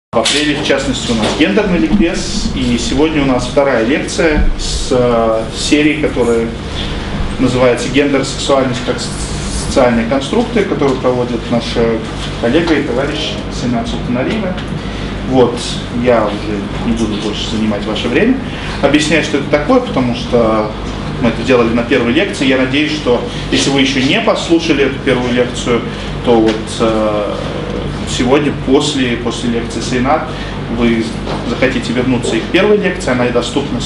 В апреле, в частности, у нас гендерный ликбез, и сегодня у нас вторая лекция с серии, которая называется «Гендер, сексуальность как социальные конструкты», которую проводит наш коллега и товарищ Сенат Султаналиева. Вот, я уже не буду больше занимать ваше время, объяснять, что это такое, потому что мы это делали на первой лекции. Я надеюсь, что если вы еще не послушали эту первую лекцию, то вот сегодня, после лекции Сейнат, вы захотите вернуться и к первой лекции. Она и доступна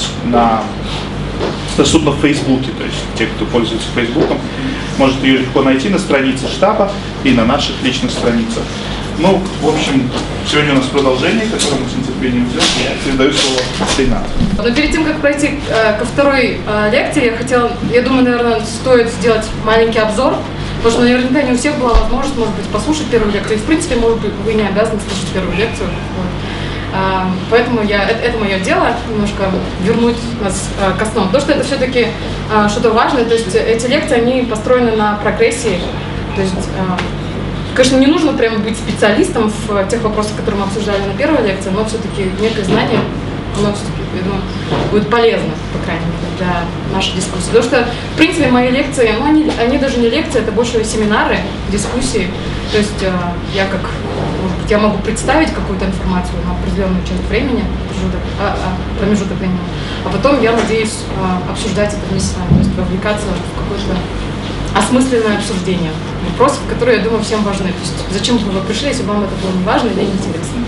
в Фейсбуке, то есть те, кто пользуется Фейсбуком, может ее легко найти на странице штаба и на наших личных страницах. Ну, в общем, сегодня у нас продолжение, которое мы с нетерпением ждем. Я передаю слово Сейнат. Но перед тем, как пройти ко второй лекции, я думаю, наверное, стоит сделать маленький обзор, потому что наверняка не у всех была возможность, может быть, послушать первую лекцию. И, в принципе, может быть, вы не обязаны слушать первую лекцию. Поэтому это мое дело, немножко вернуть нас к основам. Потому что это все-таки что-то важное, то есть эти лекции, они построены на прогрессии. То есть, конечно, не нужно прямо быть специалистом в тех вопросах, которые мы обсуждали на первой лекции, но все-таки некое знание, оно все-таки, я думаю, будет полезно, по крайней мере, для нашей дискуссии. Потому что, в принципе, мои лекции, ну, они даже не лекции, это больше семинары, дискуссии. То есть я могу представить какую-то информацию на определенную часть времени, промежуток времени, а потом я надеюсь обсуждать это вместе с вами, то есть вовлекаться в какое-то осмысленное обсуждение вопросов, которые, я думаю, всем важны. То есть зачем бы вы пришли, если вам это было не важно или неинтересно.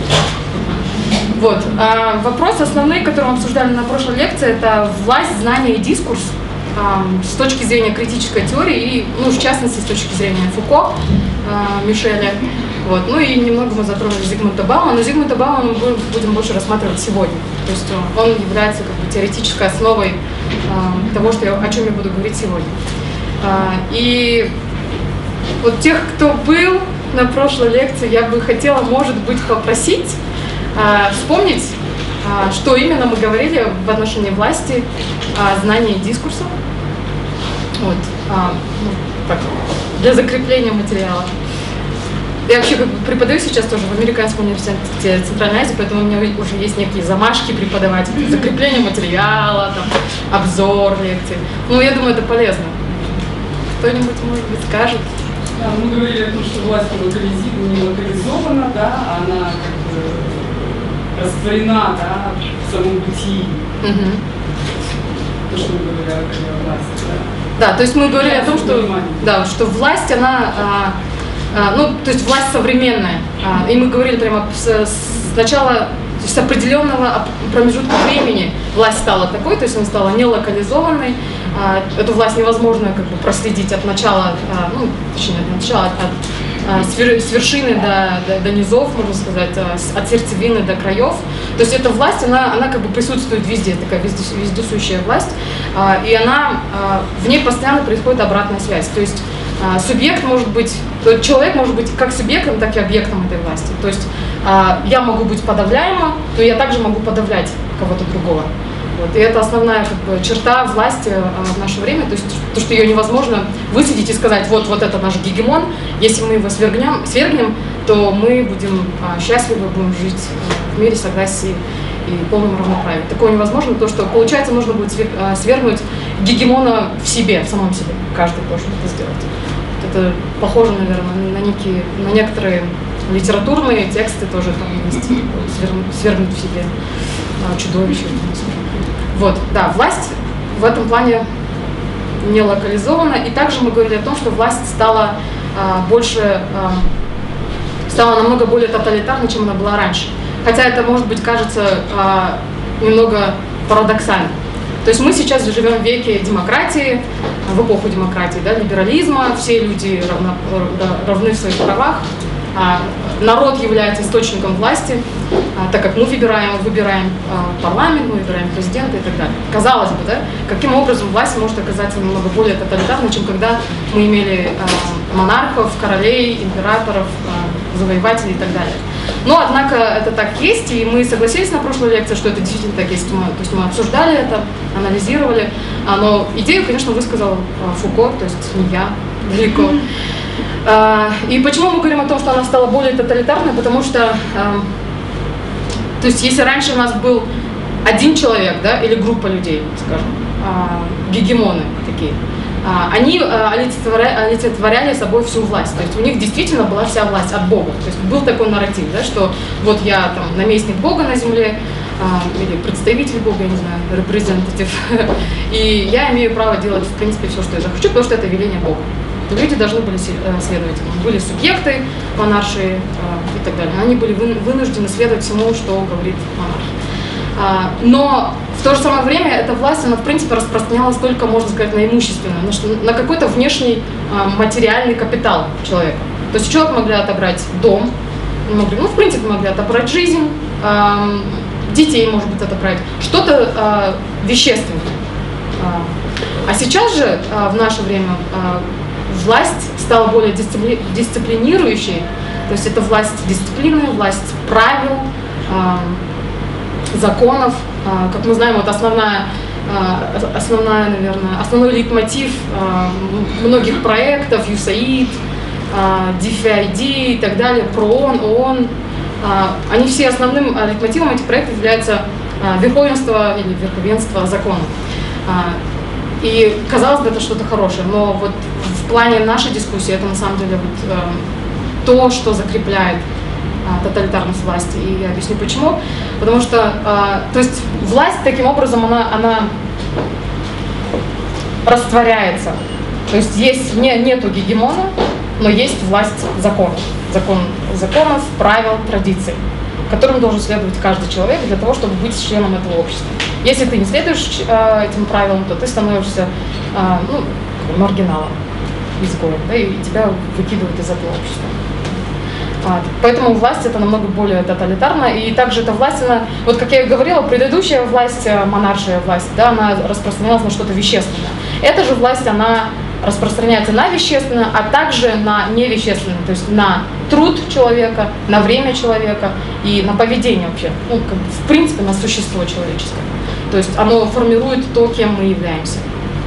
Вот. Вопросы основные, которые мы обсуждали на прошлой лекции, это власть, знание и дискурс с точки зрения критической теории и, ну, в частности, с точки зрения Фуко, Мишеля. Вот. Ну и немного мы затронули Зигмунда Баума, но Зигмунда Баума мы будем больше рассматривать сегодня. То есть он является как бы теоретической основой того, о чем я буду говорить сегодня. И вот тех, кто был на прошлой лекции, я бы хотела, может быть, попросить вспомнить, что именно мы говорили в отношении власти, знания и дискурса. Вот. Так, для закрепления материала. Я вообще как бы преподаю сейчас тоже в Американском университете Центральной Азии, поэтому у меня уже есть некие замашки преподавать, закрепление материала, там, обзор лекций. Ну, я думаю, это полезно. Кто-нибудь, может быть, скажет? Да, мы говорили о том, что власть не локализована, да, она как бы растворена, да, в самом бытии. То, что мы говорили о власти, да. Да, то есть мы говорили о том, что власть, она, то есть власть современная. И мы говорили прямо сначала, с определенного промежутка времени власть стала такой, то есть она стала нелокализованной. Эту власть невозможно как бы проследить от начала, с вершины до низов, можно сказать, от сердцевины до краев. То есть эта власть, она как бы присутствует везде, такая вездесущая власть, и в ней постоянно происходит обратная связь. То есть субъект может быть, человек может быть как субъектом, так и объектом этой власти. То есть я могу быть подавляема, но я также могу подавлять кого-то другого. Вот. И это основная как бы черта власти в наше время, то есть то, что ее невозможно высадить и сказать, вот это наш гегемон, если мы его свергнем, то мы будем счастливы, будем жить в мире, согласии и полном равноправии. Такого невозможно, потому что, получается, нужно будет свергнуть гегемона в себе, в самом себе. Каждый должен это сделать. Это похоже, наверное, на некоторые литературные тексты тоже там есть, свергнуть в себе чудовище. Вот, да, власть в этом плане не локализована. И также мы говорили о том, что власть стала намного более тоталитарной, чем она была раньше. Хотя это, может быть, кажется немного парадоксально. То есть мы сейчас живем в веке демократии, в эпоху демократии, да, либерализма, все люди равны в своих правах. Народ является источником власти, так как мы выбираем парламент, мы выбираем президента и так далее. Казалось бы, да, каким образом власть может оказаться намного более тоталитарной, чем когда мы имели монархов, королей, императоров, завоевателей и так далее. Но, однако, это так есть, и мы согласились на прошлой лекции, что это действительно так есть. То есть мы обсуждали это, анализировали, но идею, конечно, высказал Фуко, то есть не я, далеко. И почему мы говорим о том, что она стала более тоталитарной? Потому что То есть если раньше у нас был один человек, да, или группа людей, скажем, гегемоны такие, они олицетворяли собой всю власть. То есть у них действительно была вся власть от Бога. То есть был такой нарратив, да, что вот я там наместник Бога на земле, или представитель Бога, я не знаю, representative, и я имею право делать, в принципе, все, что я захочу, потому что это веление Бога. Люди должны были следовать ему. Были субъекты, монарши и так далее. Они были вынуждены следовать всему, что говорит монарх. Но в то же самое время эта власть, она в принципе распространялась только, можно сказать, на имущественное, на какой-то внешний материальный капитал человека. То есть человек могли отобрать дом, могли, в принципе, могли отобрать жизнь, детей, может быть, отобрать, что-то вещественное. А сейчас же, в наше время, власть стала более дисциплинирующей, то есть это власть дисциплины, власть правил, законов. Как мы знаем, вот основной лейтмотив многих проектов, USAID, DFID и так далее, ПРООН, ООН, они все основным лейтмотивом этих проектов является верховенство или верховенство закона. И казалось бы, это что-то хорошее, но вот в плане нашей дискуссии это на самом деле вот, то, что закрепляет тоталитарность власти. И я объясню почему. Потому что, то есть власть таким образом, она растворяется. То есть нету гегемона, но есть власть законов. Законов, правил, традиций, которым должен следовать каждый человек для того, чтобы быть членом этого общества. Если ты не следуешь этим правилам, то ты становишься маргиналом, изгоем, да, и тебя выкидывают из этого общества. Поэтому власть это намного более тоталитарна, и также эта власть, она, вот как я и говорила, предыдущая власть, монаршая власть, да, она распространялась на что-то вещественное. Эта же власть, она распространяется на вещественное, а также на невещественное, то есть на труд человека, на время человека и на поведение вообще, в принципе, на существо человеческое. То есть оно формирует то, кем мы являемся.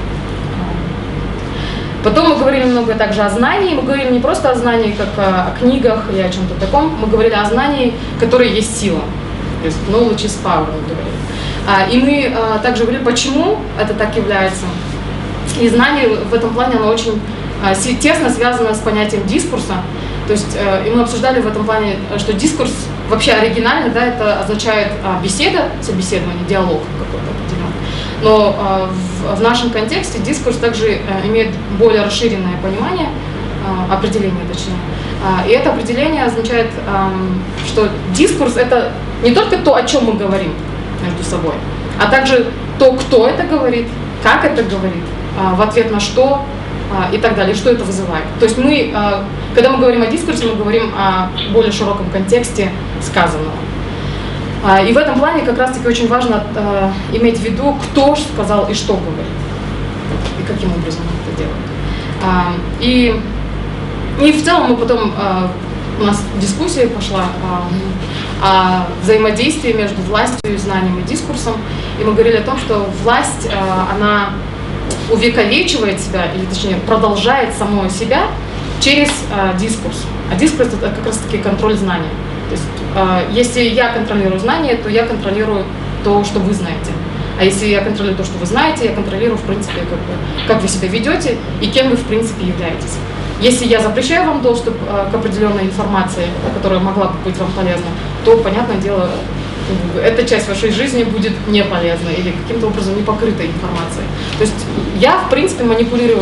Потом мы говорили много также о знании, мы говорили не просто о знании, как о книгах или о чем-то таком, мы говорили о знании, которое есть сила, то есть knowledge is power, мы говорили. И мы также говорили, почему это так является. И знание в этом плане, оно очень тесно связано с понятием дискурса. То есть, и мы обсуждали в этом плане, что дискурс вообще оригинально, да, это означает беседа, собеседование, диалог какой-то определенный. Но в нашем контексте дискурс также имеет более расширенное понимание, определение точнее. И это определение означает, что дискурс это не только то, о чем мы говорим между собой, а также то, кто это говорит, как это говорит, в ответ на что и так далее, что это вызывает. То есть мы, когда мы говорим о дискурсе, мы говорим о более широком контексте сказанного. И в этом плане как раз-таки очень важно иметь в виду, кто сказал и что говорит, и каким образом он это делает. И в целом мы потом, у нас дискуссия пошла о взаимодействии между властью, знанием и дискурсом, и мы говорили о том, что власть, она увековечивает себя, или точнее продолжает самого себя через дискурс. А дискурс это как раз-таки контроль знания. То есть, если я контролирую знания, то я контролирую то, что вы знаете. А если я контролирую то, что вы знаете, я контролирую, в принципе, как вы себя ведете и кем вы, в принципе, являетесь. Если я запрещаю вам доступ к определенной информации, которая могла бы быть вам полезна, то, понятное дело, эта часть вашей жизни будет не полезна или каким-то образом не покрытой информацией. То есть я, в принципе, манипулирую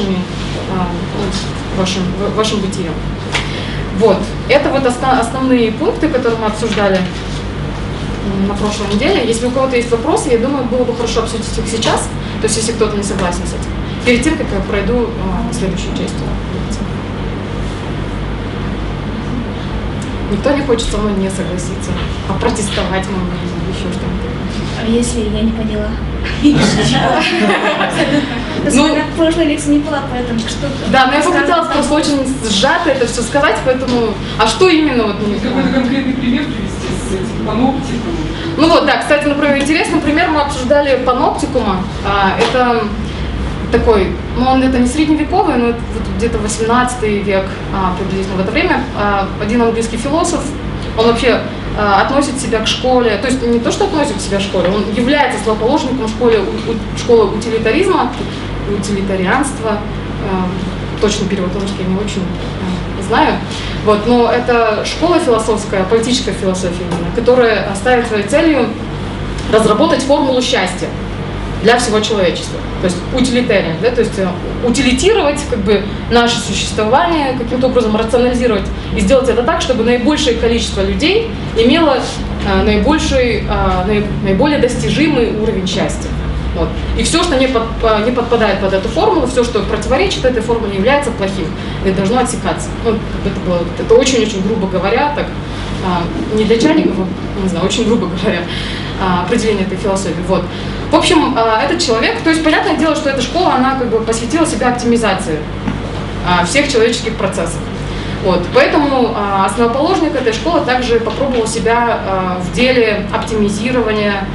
вашим бытием. Вот. Это вот основные пункты, которые мы обсуждали на прошлой неделе. Если у кого-то есть вопросы, я думаю, было бы хорошо обсудить их сейчас, то есть если кто-то не согласен с этим, перед тем, как я пройду следующую часть. Никто не хочет со мной не согласиться, опротестовать, может быть, еще что-нибудь. А если я не поняла? Ну, в прошлой лекции не была, поэтому что-то... Да, но я попыталась просто очень сжато это все сказать, поэтому... А что именно вот... Какой-то конкретный пример привести с этим паноптиком? Ну вот, да, кстати, например, интересный пример, мы обсуждали паноптикума. Это такой, ну он это не средневековый, но это вот где-то 18 век приблизительно в это время. Один английский философ, он вообще относит себя к школе, то есть не то, что относит себя к школе, он является основоположником школы утилитаризма, утилитарианства, точный перевод на русский я не очень знаю, вот, но это школа философская, политическая философия именно, которая ставит своей целью разработать формулу счастья для всего человечества, то есть утилитария, да, то есть утилитировать как бы наше существование, каким-то образом рационализировать и сделать это так, чтобы наибольшее количество людей имело наиболее достижимый уровень счастья. Вот. И все, что не подпадает под эту формулу, все, что противоречит этой формуле, является плохим и должно отсекаться. Ну, это очень-очень грубо говоря, так, не для чайников, не знаю, очень грубо говоря, определение этой философии. Вот. В общем, этот человек, то есть понятное дело, что эта школа, она как бы посвятила себя оптимизации всех человеческих процессов. Вот. Поэтому основоположник этой школы также попробовал себя в деле оптимизирования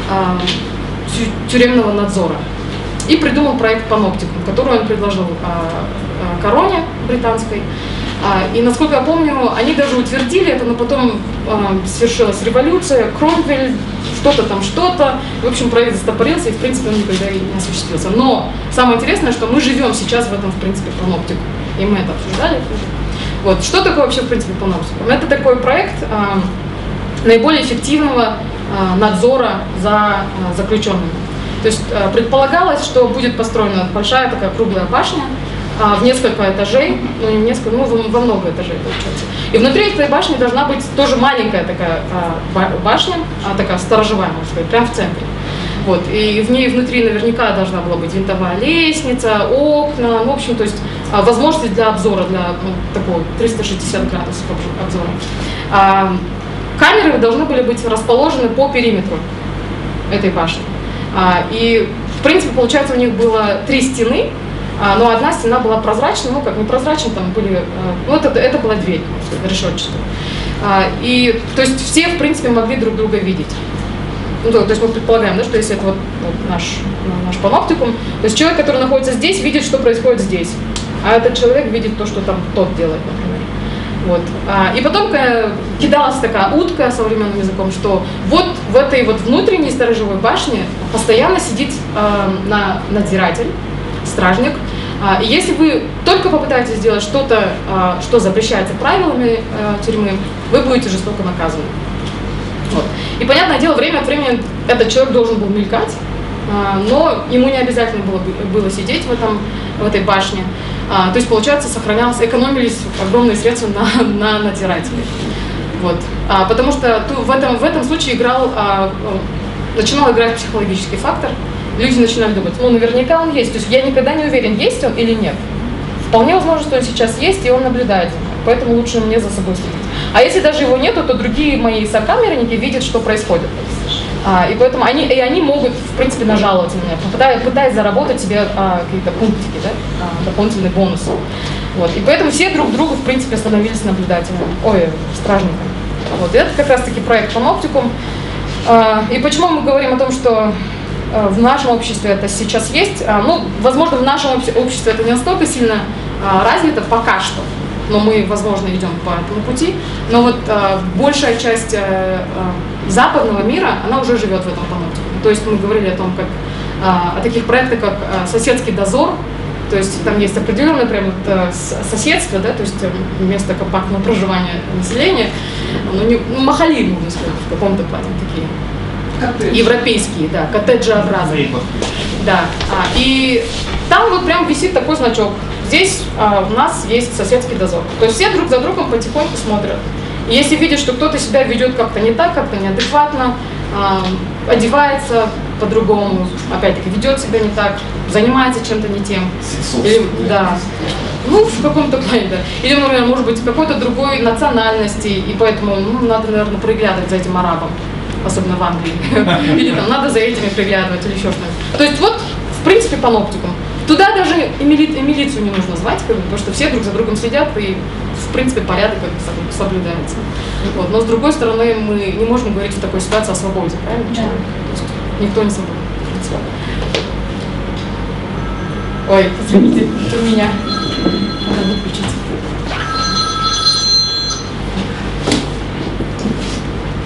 тюремного надзора и придумал проект Panopticum, который он предложил короне британской. И, насколько я помню, они даже утвердили это, но потом свершилась революция, Кромвель, что-то. В общем, проект застопорился, и, в принципе, он никогда и не осуществился. Но самое интересное, что мы живем сейчас в этом, в принципе, Panopticum. И мы это обсуждали. Вот. Что такое вообще, в принципе, Panopticum? Это такой проект наиболее эффективного надзора за заключенными. То есть предполагалось, что будет построена большая такая круглая башня в несколько этажей, во много этажей получается. И внутри этой башни должна быть тоже маленькая такая башня, такая сторожевая, можно сказать, прямо в центре. Вот. И в ней внутри наверняка должна была быть винтовая лестница, окна, в общем, то есть возможности для обзора, для такого 360 градусов обзора. Камеры должны были быть расположены по периметру этой башни. И, в принципе, получается, у них было 3 стены, но одна стена была прозрачной, ну, как не прозрачной, там были, ну, это была дверь, решетчатая. И, то есть, все, в принципе, могли друг друга видеть. Ну, то есть, мы предполагаем, да, что если это вот наш Panopticum, то есть, человек, который находится здесь, видит, что происходит здесь, а этот человек видит то, что там тот делает, например. Вот. И потом кидалась такая утка современным языком, что вот в этой вот внутренней сторожевой башне постоянно сидит надзиратель, стражник. И если вы только попытаетесь сделать что-то, что запрещается правилами тюрьмы, вы будете жестоко наказаны. Вот. И, понятное дело, время от времени этот человек должен был мелькать, но ему не обязательно было сидеть в этой башне. То есть, получается, экономились огромные средства на надзирателей. Вот. Потому что в этом случае начинал играть психологический фактор. Люди начинали думать, ну, наверняка он есть. То есть я никогда не уверен, есть он или нет. Вполне возможно, что он сейчас есть, и он наблюдает за мной. Поэтому лучше мне за собой следить. А если даже его нету, то другие мои сокамерники видят, что происходит. И поэтому они могут, в принципе, нажаловаться на меня, пытаясь заработать себе какие-то пунктики, да, дополнительные бонусы. Вот. И поэтому все друг другу, в принципе, становились наблюдателями, стражниками. Вот. И это как раз-таки проект Panopticum. И почему мы говорим о том, что в нашем обществе это сейчас есть? Ну, возможно, в нашем обществе это не настолько сильно развито пока что, но мы, возможно, идем по этому пути. Но вот большая часть западного мира, она уже живет в этом Panopticum. То есть мы говорили о том, как о таких проектах, как соседский дозор. То есть там есть определенное прям соседство, да, то есть место компактного проживания населения, махали, можно сказать, в каком-то плане такие. Коттедж. Европейские, да, коттеджеобразные. Да. И там вот прям висит такой значок. Здесь у нас есть соседский дозор. То есть все друг за другом потихоньку смотрят. И если видят, что кто-то себя ведет как-то не так, как-то неадекватно, одевается по-другому, опять-таки ведет себя не так, занимается чем-то не тем. Или, да. Ну, в каком-то плане, да. Или, например, может быть, какой-то другой национальности, и поэтому надо, наверное, приглядывать за этим арабом, особенно в Англии. Или там надо за этими приглядывать, или еще что-нибудь. То есть вот, в принципе, Panopticum. Туда даже и милицию не нужно звать, потому что все друг за другом следят, и, в принципе, порядок соблюдается. Вот. Но, с другой стороны, мы не можем говорить в такой ситуации о свободе, правильно? Да. То есть никто не свободен. Ой, извините, это у меня. Надо выключить.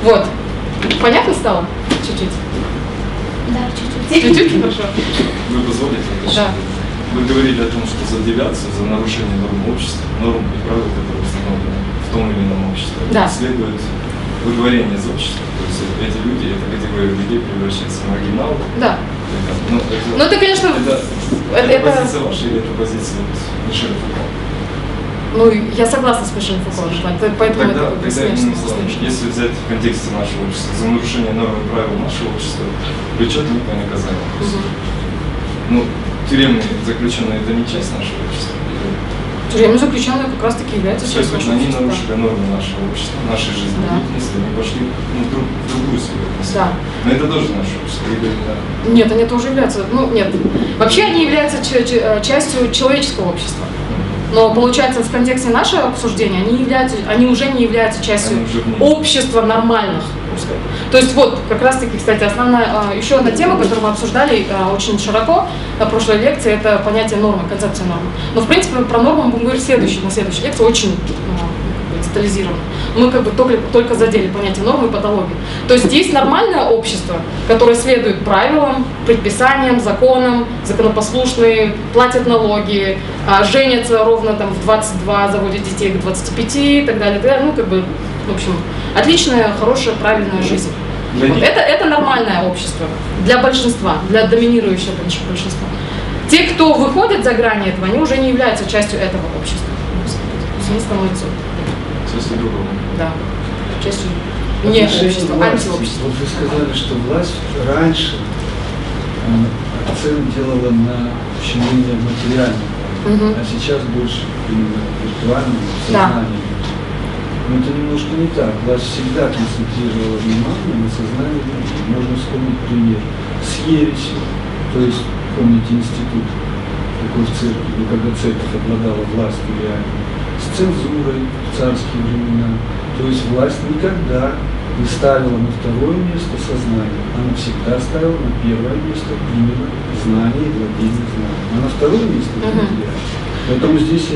Вот. Понятно стало? Чуть-чуть. Да, чуть-чуть. Чуть-чуть, хорошо. Вы позволите? Да. Вы говорили о том, что за девиацию, за нарушение норм общества, норм и правил, которые установлены в том или ином обществе, Да. следует выдворение из общества. То есть эти люди, эта категория людей превращается в маргиналов. Да. Ну, это, конечно, это позиция ваша или это позиция Мишеля Фуко? Ну, я согласна с Мишелем Фуко, поэтому Тогда это Евгений Николаевич, если взять в контексте нашего общества, за нарушение норм и правил нашего общества влечет некое наказание. Ну, тюремные заключенные – это не часть нашего общества. Тюремные заключенные как раз таки являются частью нашего Они общества. нарушили нормы нашего общества, нашей жизнедеятельности, они пошли в другую сферу. Да. Но это тоже наше общество. Нет, они тоже являются, нет. Вообще они являются частью человеческого общества. Но получается, в контексте нашего обсуждения они уже не являются частью общества нормальных. То есть вот, как раз таки, кстати, еще одна тема, которую мы обсуждали очень широко на прошлой лекции, это понятие нормы, концепция нормы. Но, в принципе, про норму мы будем говорить на следующей лекции очень детализированно. Мы только задели понятие нормы и патологии. То есть есть нормальное общество, которое следует правилам, предписаниям, законам, законопослушные, платят налоги, женятся ровно в 22, заводят детей к 25 и так далее. В общем, отличная, хорошая, правильная жизнь. Вот это нормальное общество для большинства, для доминирующего большинства. Те, кто выходит за грани этого, они уже не являются частью этого общества. Они становятся частью другого. Да, частью не общества, антиобщества. Вот вы сказали, что власть раньше акцент делала на ущемление материального, а сейчас больше именно виртуального сознания. Но это немножко не так. Власть всегда концентрировала внимание на сознании людей. Можно вспомнить пример с ересью, то есть, помните, институт такой в церкви, когда церковь обладала властью реально, с цензурой в царские времена. То есть власть никогда не ставила на второе место сознание, она всегда ставила на первое место именно знание и владение знанием. А на второе место материал. Поэтому здесь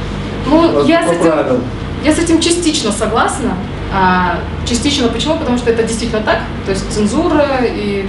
я поправил. Я с этим частично согласна. Частично почему? Потому что это действительно так. То есть цензура и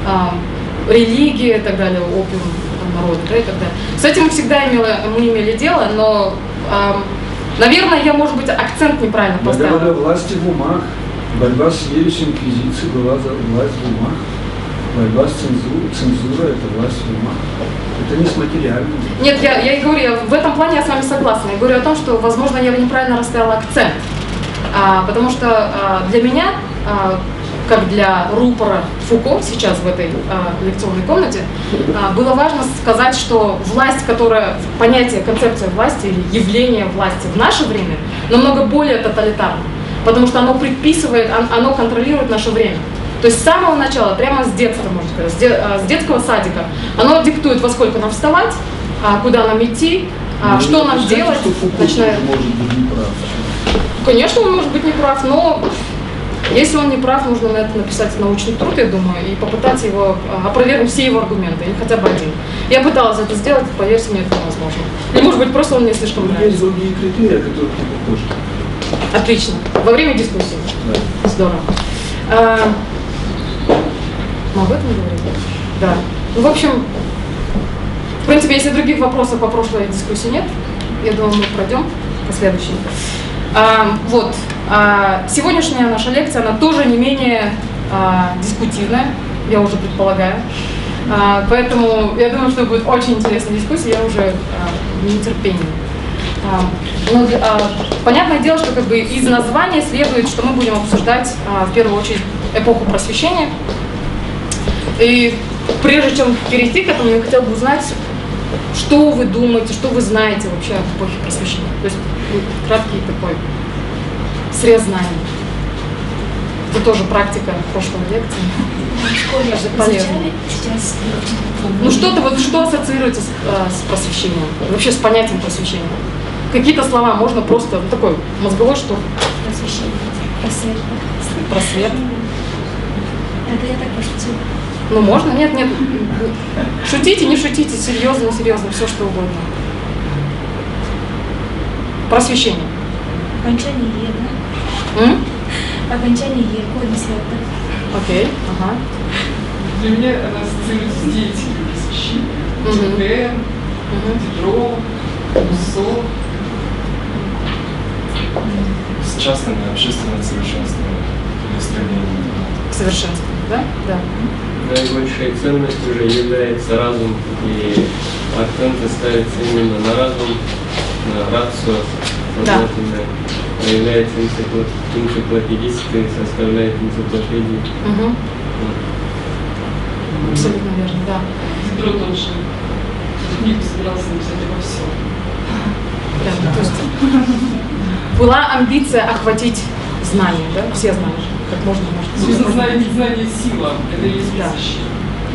религия и так далее, опиум народа, да, и так далее. С этим мы всегда имели дело, но, наверное, я, может быть, акцент неправильно поставила. Я говорю, власти в умах. Борьба с ересью инквизиции была за власть в умах. Борьба с цензурой – это власть в умах. Это не с материальным. Нет, я и говорю, в этом плане я с вами согласна. Я говорю о том, что, возможно, я неправильно расставила акцент. Потому что для меня, как для рупора Фуко сейчас в этой лекционной комнате, было важно сказать, что власть, понятие, концепция власти или явление власти в наше время намного более тоталитарно. Потому что оно предписывает, оно контролирует наше время. То есть с самого начала, прямо с детства, можно сказать, с детского садика, оно диктует, во сколько нам вставать, куда нам идти, что нам делать. Что Фуко может быть неправ. Конечно, он может быть неправ, но если он неправ, нужно на это написать научный труд, я думаю, и попытаться опровергнуть все его аргументы, или хотя бы один. Я пыталась это сделать, поверьте мне, это невозможно. Или, может быть, просто он мне слишком нравится. Есть другие критерии, о которых не похожи. Отлично. Во время дискуссии. Да. Здорово. Мы об этом говорим? Да. В общем, в принципе, если других вопросов по прошлой дискуссии нет, я думаю, мы пройдем по следующей. Сегодняшняя наша лекция, она тоже не менее дискутивная, я уже предполагаю. Поэтому я думаю, что будет очень интересная дискуссия, я уже в нетерпении. Но понятное дело, что из названия следует, что мы будем обсуждать в первую очередь эпоху Просвещения. И прежде чем перейти к этому, я хотела бы узнать, что вы думаете, что вы знаете вообще об эпохе Просвещения. То есть краткий такой срез знаний. Это тоже практика прошлой лекции. Полезно. Ну что ассоциируется с просвещением? Вообще с понятием просвещения? Какие-то слова можно просто, такой мозговой штук. Просвещение. Просвет. Просвет. Это я так пошутила. Ну можно, нет. Шутите, не шутите, серьезно, все что угодно. Просвещение. Окончание, да? окончание Еркони света. Окей, ага. Для меня она ассоциируется с деятельностью просвещения. Жюльен, Дидро, Руссо. С частным и общественным совершенством или стремлением. К совершенству, да? Да. Наибольшей ценностью уже является разум, и акценты ставятся именно на разум, на рацию, сознательное. Появляется энциклопедистика и составляет энциклопедию. Абсолютно верно, да. Дидро тоже книгу собирался написать обо всем. Да, то есть была амбиция охватить знания, да? Все знания, как можно. Собственно, знание сила, это и есть просвещение.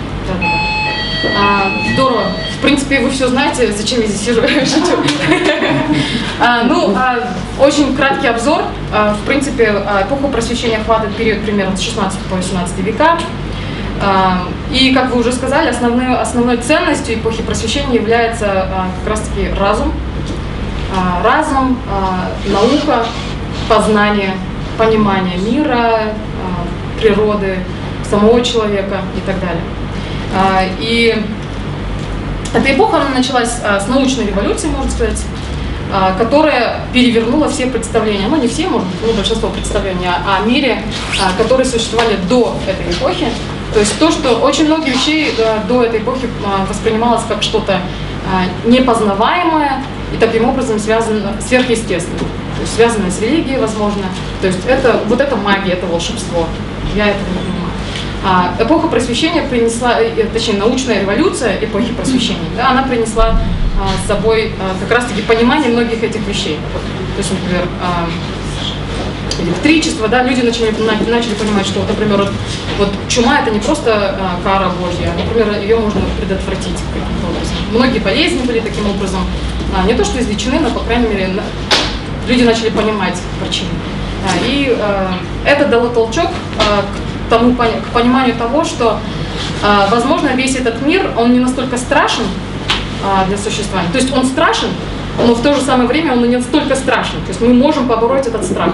Да. Здорово. В принципе, вы все знаете, зачем я здесь сижу. Шучу. Очень краткий обзор. В принципе, эпоха просвещения охватывает период примерно с 16 по 18 века. И, как вы уже сказали, основной ценностью эпохи просвещения является как раз-таки разум. Разум, наука, познание, понимание мира, природы, самого человека и так далее. И эта эпоха она началась с научной революции, можно сказать, которая перевернула все представления, ну не все, может быть, но большинство представлений о мире, которые существовали до этой эпохи. То есть то, что очень многие вещи до этой эпохи воспринималось как что-то непознаваемое и таким образом связано сверхъестественным, то есть связанное с религией, возможно. То есть это магия, это волшебство. Я этого не понимаю. Эпоха просвещения принесла, точнее научная революция эпохи просвещения, да, она принесла с собой как раз-таки понимание многих этих вещей. То есть, например, электричество, да, люди начали понимать, что, например, вот чума это не просто кара Божья, а, например, ее можно предотвратить каким-то образом. Многие болезни были таким образом не то что излечены, но, по крайней мере, люди начали понимать причины. И это дало толчок к пониманию того, что, возможно, весь этот мир, он не настолько страшен для существования. То есть он страшен, но в то же самое время он не настолько страшен. То есть мы можем побороть этот страх.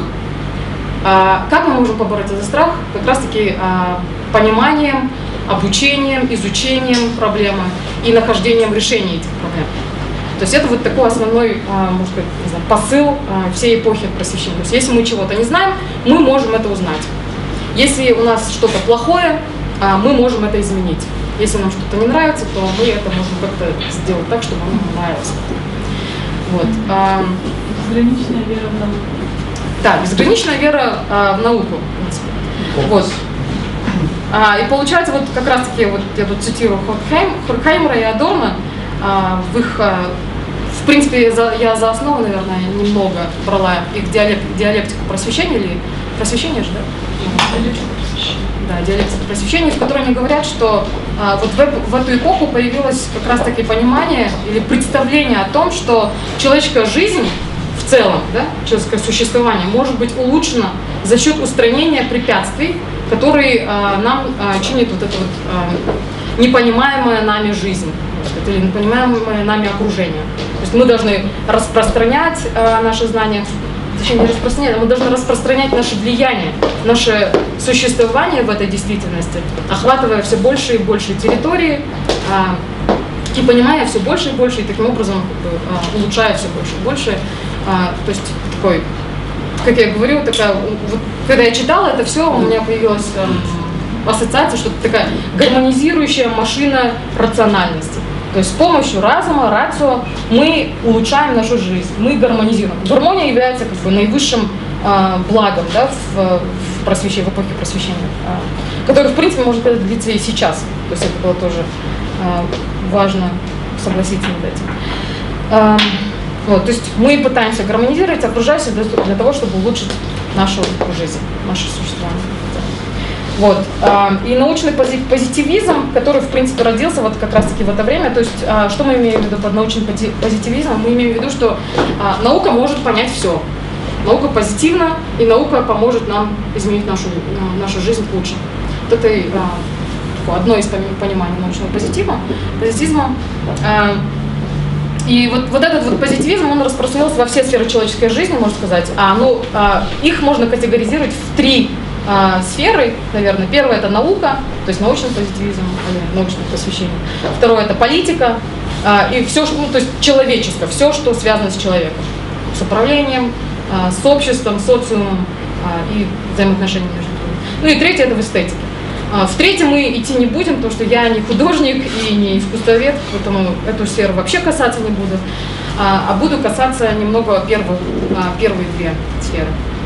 Как мы можем побороть этот страх? Как раз-таки пониманием, обучением, изучением проблемы и нахождением решений этих проблем. То есть это вот такой основной, может быть, не знаю, посыл всей эпохи просвещения. То есть если мы чего-то не знаем, мы можем это узнать. Если у нас что-то плохое, мы можем это изменить. Если нам что-то не нравится, то мы это можем как-то сделать так, чтобы нам нравилось. Вот. Безграничная вера в науку. Да, безграничная вера в науку. Вот. И получается, вот как раз-таки, вот я тут цитирую Хоркхаймера и Адорно, в принципе, я за основу, наверное, немного брала их диалектику просвещения, или просвещение же, да? Да, диалектика просвещения, в которой они говорят, что вот в эту эпоху появилось как раз-таки понимание или представление о том, что человеческая жизнь в целом, да, человеческое существование может быть улучшено за счет устранения препятствий, которые нам чинит вот это вот непонимаемая нами жизнь, или непонимаемое нами окружение. То есть мы должны распространять наши знания, точнее не распространять, мы должны распространять наше влияние, наше существование в этой действительности, охватывая все больше и больше территории, и понимая все больше и больше, и таким образом улучшая все больше и больше. То есть такой, как я говорю, такая, вот, когда я читала это все, у меня появилась ассоциация, что это такая гармонизирующая машина рациональности. То есть с помощью разума, рацио мы улучшаем нашу жизнь, мы гармонизируем. Гармония является как бы наивысшим благом, да, в эпохе просвещения, который, в принципе, может длиться и сейчас. То есть это было тоже важно согласиться над этим. Вот, то есть мы пытаемся гармонизировать окружающее для того, чтобы улучшить нашу жизнь, наше существование. Вот. И научный позитивизм, который, в принципе, родился вот как раз-таки в это время, то есть что мы имеем в виду под научным позитивизмом? Мы имеем в виду, что наука может понять все. Наука позитивна, и наука поможет нам изменить нашу жизнь к лучшему. Вот это одно из пониманий научного позитизма. И вот этот вот позитивизм, он распространился во все сферы человеческой жизни, можно сказать. Их можно категоризировать в 3 сферы, наверное. Первое – это наука, то есть научный позитивизм, научное просвещение. Второе – это политика, и все, то есть человеческое, все, что связано с человеком, с управлением, с обществом, социумом и взаимоотношениями между людьми. Ну и третье – это в эстетике. В третьем мы идти не будем, потому что я не художник и не искусствовед, поэтому эту сферу вообще касаться не буду, а буду касаться немного первые 2 сферы.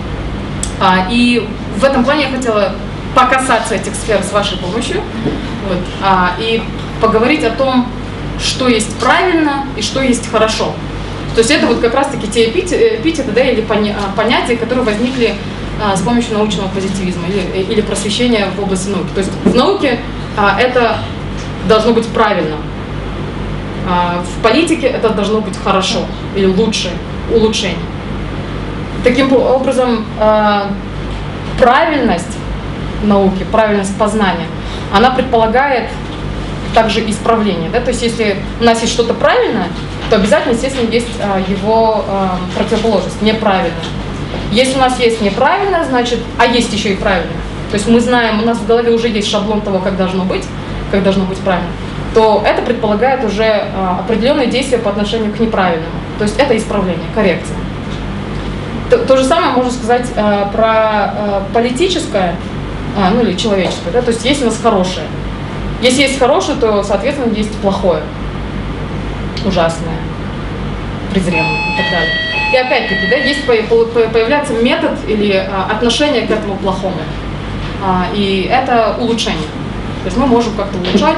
И в этом плане я хотела покасаться этих сфер с вашей помощью, и поговорить о том, что есть правильно и что есть хорошо. То есть это вот как раз-таки те эпитеты, да, или понятия, которые возникли с помощью научного позитивизма или просвещения в области науки. То есть в науке это должно быть правильно, в политике это должно быть хорошо или лучше, улучшение. Таким образом, правильность науки, правильность познания, она предполагает также исправление. Да? То есть если у нас есть что-то правильное, то обязательно, естественно, есть его противоположность, неправильное. Если у нас есть неправильное, значит, а есть еще и правильное, то есть мы знаем, у нас в голове уже есть шаблон того, как должно быть правильно, то это предполагает уже определенные действия по отношению к неправильному. То есть это исправление, коррекция. То же самое можно сказать про политическое, или человеческое. Да? То есть есть у нас хорошее. Если есть хорошее, то, соответственно, есть плохое, ужасное, презренное и так далее. И опять-таки, да, есть появляется метод или отношение к этому плохому. И это улучшение. То есть мы можем как-то улучшать.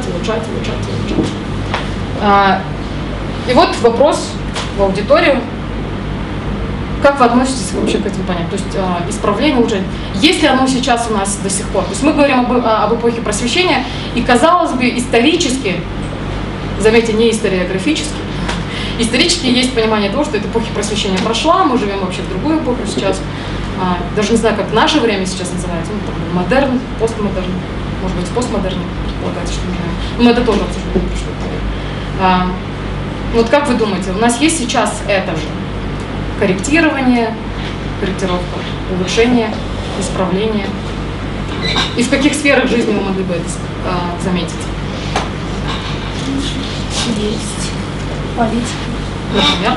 И вот вопрос в аудиторию. Как вы относитесь вообще к этим понятиям? То есть исправление, улучшение. Есть ли оно сейчас у нас до сих пор? То есть мы говорим об эпохе просвещения, и, казалось бы, исторически, заметьте, не историографически, исторически есть понимание того, что эта эпоха просвещения прошла, мы живем вообще в другую эпоху сейчас. Даже не знаю, как наше время сейчас называется, модерн, постмодерн, может быть, постмодерн, предполагается, что мы живем. Но это тоже обсуждение прошло. Вот как вы думаете, у нас есть сейчас это же? Корректирование, корректировка, улучшение, исправление. И в каких сферах жизни вы могли бы это заметить? Есть политика. Например?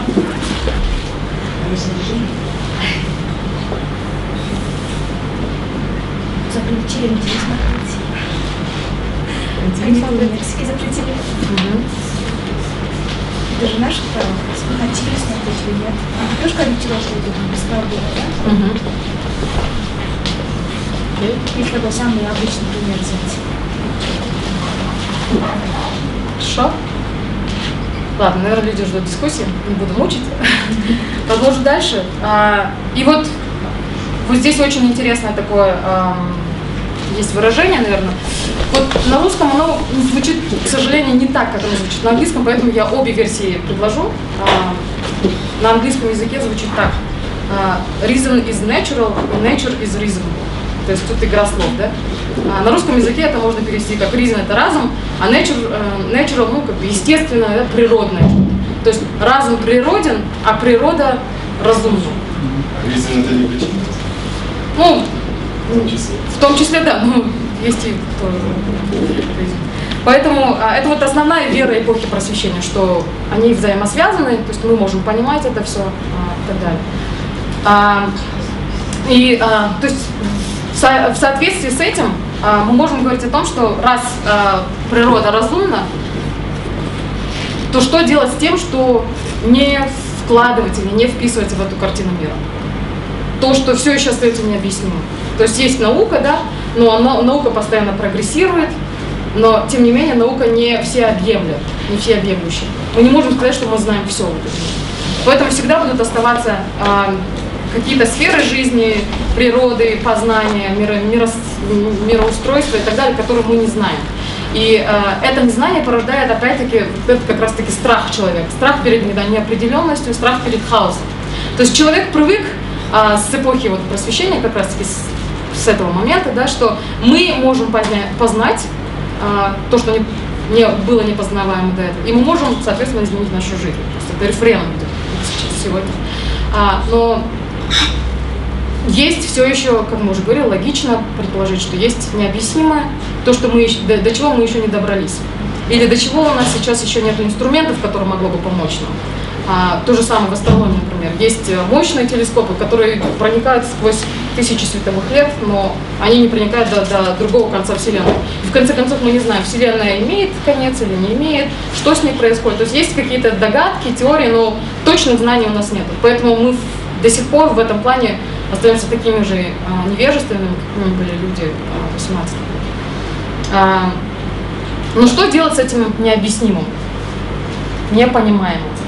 Запретили медиа смотреть. Они в Мексике запретили. Это же наше право. Хотели смотреть или нет. А тоже корректировка идет без правды, да? Есть такой самый обычный пример взять. Хорошо. Ладно, наверное, люди ждут дискуссии, не буду мучить. Продолжу дальше. И вот здесь очень интересное такое есть выражение, наверное. Вот на русском оно звучит, к сожалению, не так, как оно звучит на английском, поэтому я обе версии предложу. На английском языке звучит так. Reason is natural, nature is reason. То есть тут игра слов, да? На русском языке это можно перевести как reason — это разум, а natural, ну, как бы естественное, да, природное. То есть разум природен, а природа разумна. Reason — это не причина? Ну, в том числе, да, ну, есть и тоже. Поэтому это вот основная вера эпохи просвещения, что они взаимосвязаны, то есть мы можем понимать это все и так далее. То есть в соответствии с этим мы можем говорить о том, что раз природа разумна, то что делать с тем, что не вкладывать или не вписывать в эту картину мира? То, что все еще остается необъяснимым. То есть есть наука, да, но наука постоянно прогрессирует, но тем не менее наука не всеобъемлющая, не всеобъемлющая. Мы не можем сказать, что мы знаем все. Поэтому всегда будут оставаться какие-то сферы жизни, природы, познания, мироустройства и так далее, которые мы не знаем. И это незнание порождает, опять-таки, это как раз-таки страх человека. Страх перед неопределенностью, страх перед хаосом. То есть человек привык с эпохи вот просвещения, как раз-таки с этого момента, да, что мы можем познать то, что не было непознаваемо до этого. И мы можем, соответственно, изменить нашу жизнь. Просто это рефреном идет сегодня. Но есть все еще, как мы уже говорили, логично предположить, что есть необъяснимое, то, что мы, до чего мы еще не добрались. Или до чего у нас сейчас еще нет инструментов, которые могло бы помочь нам. То же самое в астрономии, например. Есть мощные телескопы, которые проникают сквозь тысячи световых лет, но они не проникают до другого конца Вселенной. И в конце концов мы не знаем, Вселенная имеет конец или не имеет, что с ней происходит. То есть есть какие-то догадки, теории, но точных знаний у нас нет. Поэтому мы до сих пор в этом плане остаемся такими же невежественными, как были люди в 18 веке. Но что делать с этим необъяснимым, непонимаемым?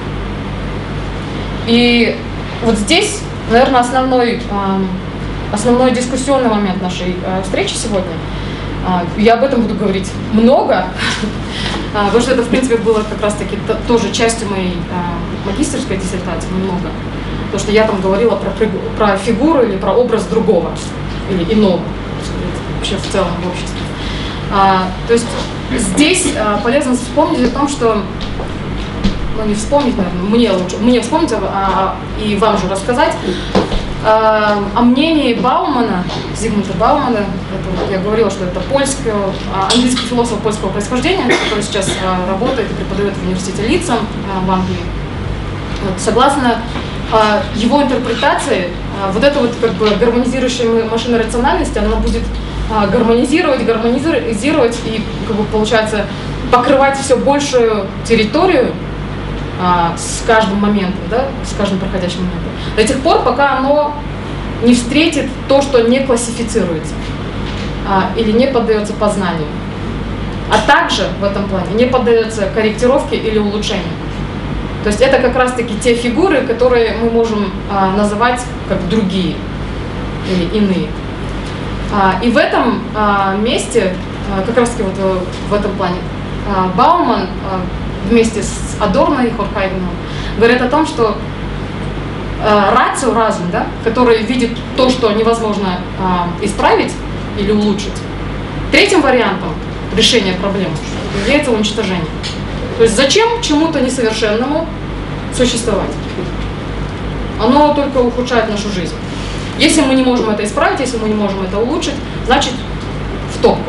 И вот здесь, наверное, основной дискуссионный момент нашей встречи сегодня. Я об этом буду говорить много, потому что это, в принципе, было как раз-таки тоже частью моей магистерской диссертации, немного. Потому что я там говорила про фигуру или про образ другого, или иного, вообще в целом в обществе. То есть здесь полезно вспомнить о том, что, ну не вспомнить, наверное, мне вспомнить, и вам же рассказать о мнении Баумана, Зигмунда Баумана. Я говорила, что это английский философ польского происхождения, который сейчас работает и преподает в университете Лидса в Англии. Вот, согласно его интерпретации, вот эта вот как бы гармонизирующая машина рациональности, она будет гармонизировать и, как бы, получается, покрывать все большую территорию с каждым моментом, да, с каждым проходящим моментом, до тех пор, пока оно не встретит то, что не классифицируется или не поддается познанию, а также в этом плане не поддается корректировке или улучшению. То есть это как раз-таки те фигуры, которые мы можем называть как другие или иные. И в этом месте, как раз-таки вот в этом плане, Бауман вместе с Адорно и Хорхайгеном говорят о том, что рацио, разум, да, который видит то, что невозможно исправить или улучшить, третьим вариантом решения проблемы является уничтожение. То есть зачем чему-то несовершенному существовать? Оно только ухудшает нашу жизнь. Если мы не можем это исправить, если мы не можем это улучшить, значит в топку.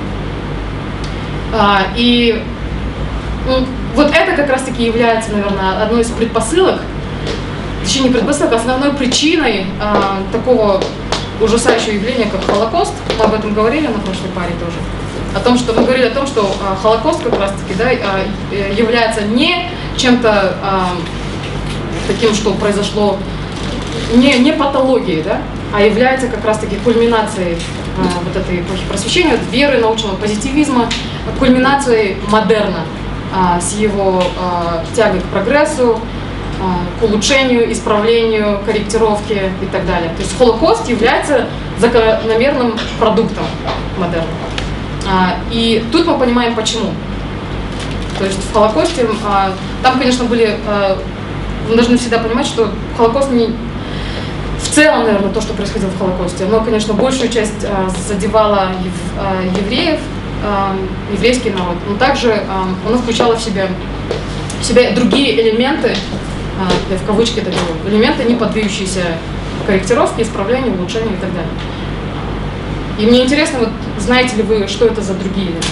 И вот это как раз-таки является, наверное, одной из предпосылок, точнее не предпосылок, а основной причиной такого ужасающего явления, как Холокост. Мы об этом говорили на прошлой паре тоже. О том, что мы говорили о том, что Холокост как раз-таки, да, является не чем-то таким, что произошло, не патологией, да, а является как раз-таки кульминацией вот этой эпохи просвещения, веры, научного позитивизма, кульминацией модерна с его тягой к прогрессу, к улучшению, исправлению, корректировке и так далее. То есть Холокост является закономерным продуктом модерна. И тут мы понимаем, почему. То есть в Холокосте, там, конечно, были, мы должны всегда понимать, что Холокост не... В целом, наверное, то, что происходило в Холокосте, оно, конечно, большую часть задевало евреев, еврейский народ, но также оно включало в себя другие элементы, я в кавычки это делаю, элементы, не поддающиеся корректировке, исправлению, улучшению и так далее. И мне интересно, вот знаете ли вы, что это за другие элементы?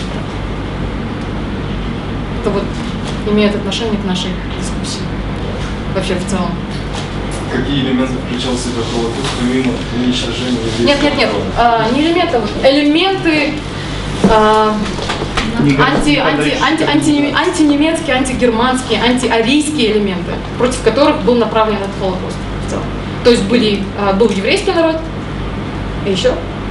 Это вот имеет отношение к нашей дискуссии вообще в целом. Какие элементы включал в себя Холокост, помимо уничтожения еврейского народа? Не элементы, элементы антинемецкие, антигерманские, антиарийские элементы, против которых был направлен этот Холокост в целом. То есть был еврейский народ, и еще?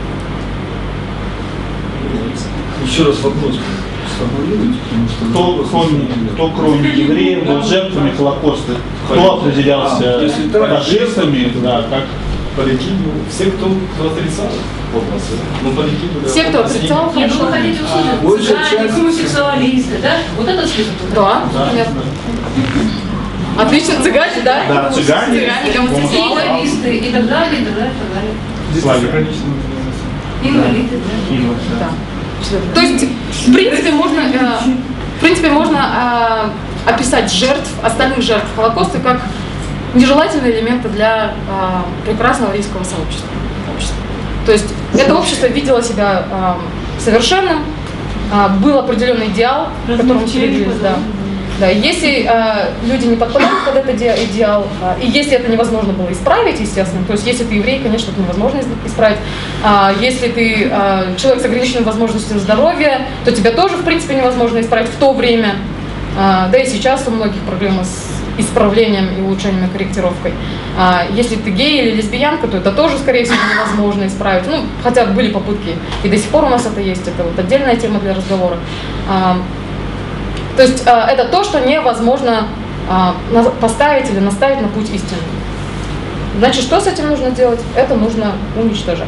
Еще раз вопрос сформулируйте, потому что... Кто кроме евреев был жертвами Холокоста? Кто определялся фашистами? Да, как? Поляки, все, кто отрицал Холокост. Ну, поляки были... Все, кто отрицал Нет, ну вы хотите услышать, цыгане, гомосексуалисты, да? Вот этот список? Да, понятно. Отлично, цыгане, да? Да, цыгане, гомосексуалисты и так далее, и так далее, и так далее. Славяне. Инвалиды, да. Да. То есть, в принципе, можно описать жертв, остальных жертв Холокоста как нежелательные элементы для прекрасного еврейского сообщества. То есть это общество видело себя совершенным, был определенный идеал, к которому стремились, да. Да, если люди не подпадают под этот идеал, и если это невозможно было исправить, естественно, то есть если ты еврей, конечно, это невозможно исправить, если ты человек с ограниченными возможностями здоровья, то тебя тоже, в принципе, невозможно исправить в то время, да и сейчас у многих проблемы с исправлением и улучшением и корректировкой. Если ты гей или лесбиянка, то это тоже, скорее всего, невозможно исправить. Ну, хотя были попытки, и до сих пор у нас это есть, это вот отдельная тема для разговора. То есть это то, что невозможно поставить или наставить на путь истины. Значит, что с этим нужно делать? Это нужно уничтожать.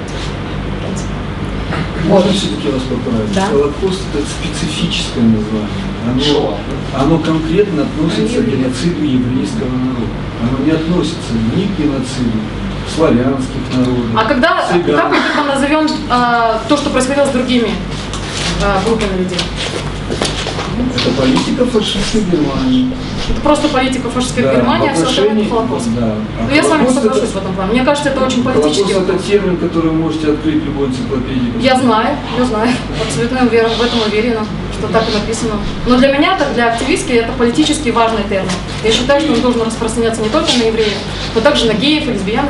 Можно все-таки вас поправить? Да? Холокост – это специфическое название. Оно конкретно относится к геноциду еврейского народа. Оно не относится ни к геноциду славянских народов. А как мы тогда назовем то, что происходило с другими группами людей? Это политика фашистской Германии. Это просто политика фашистской Германии, а все остальное это Холокост. Да. Я с вами соглашусь в этом плане. Мне кажется, это очень политический вопрос. Холокост – это термин, который вы можете открыть в любой энциклопедии. Я знаю. Абсолютно в этом уверена, что так и написано. Но для меня, для активистки, это политически важный термин. Я считаю, что он должен распространяться не только на евреев, но также на геев и лесбиянок,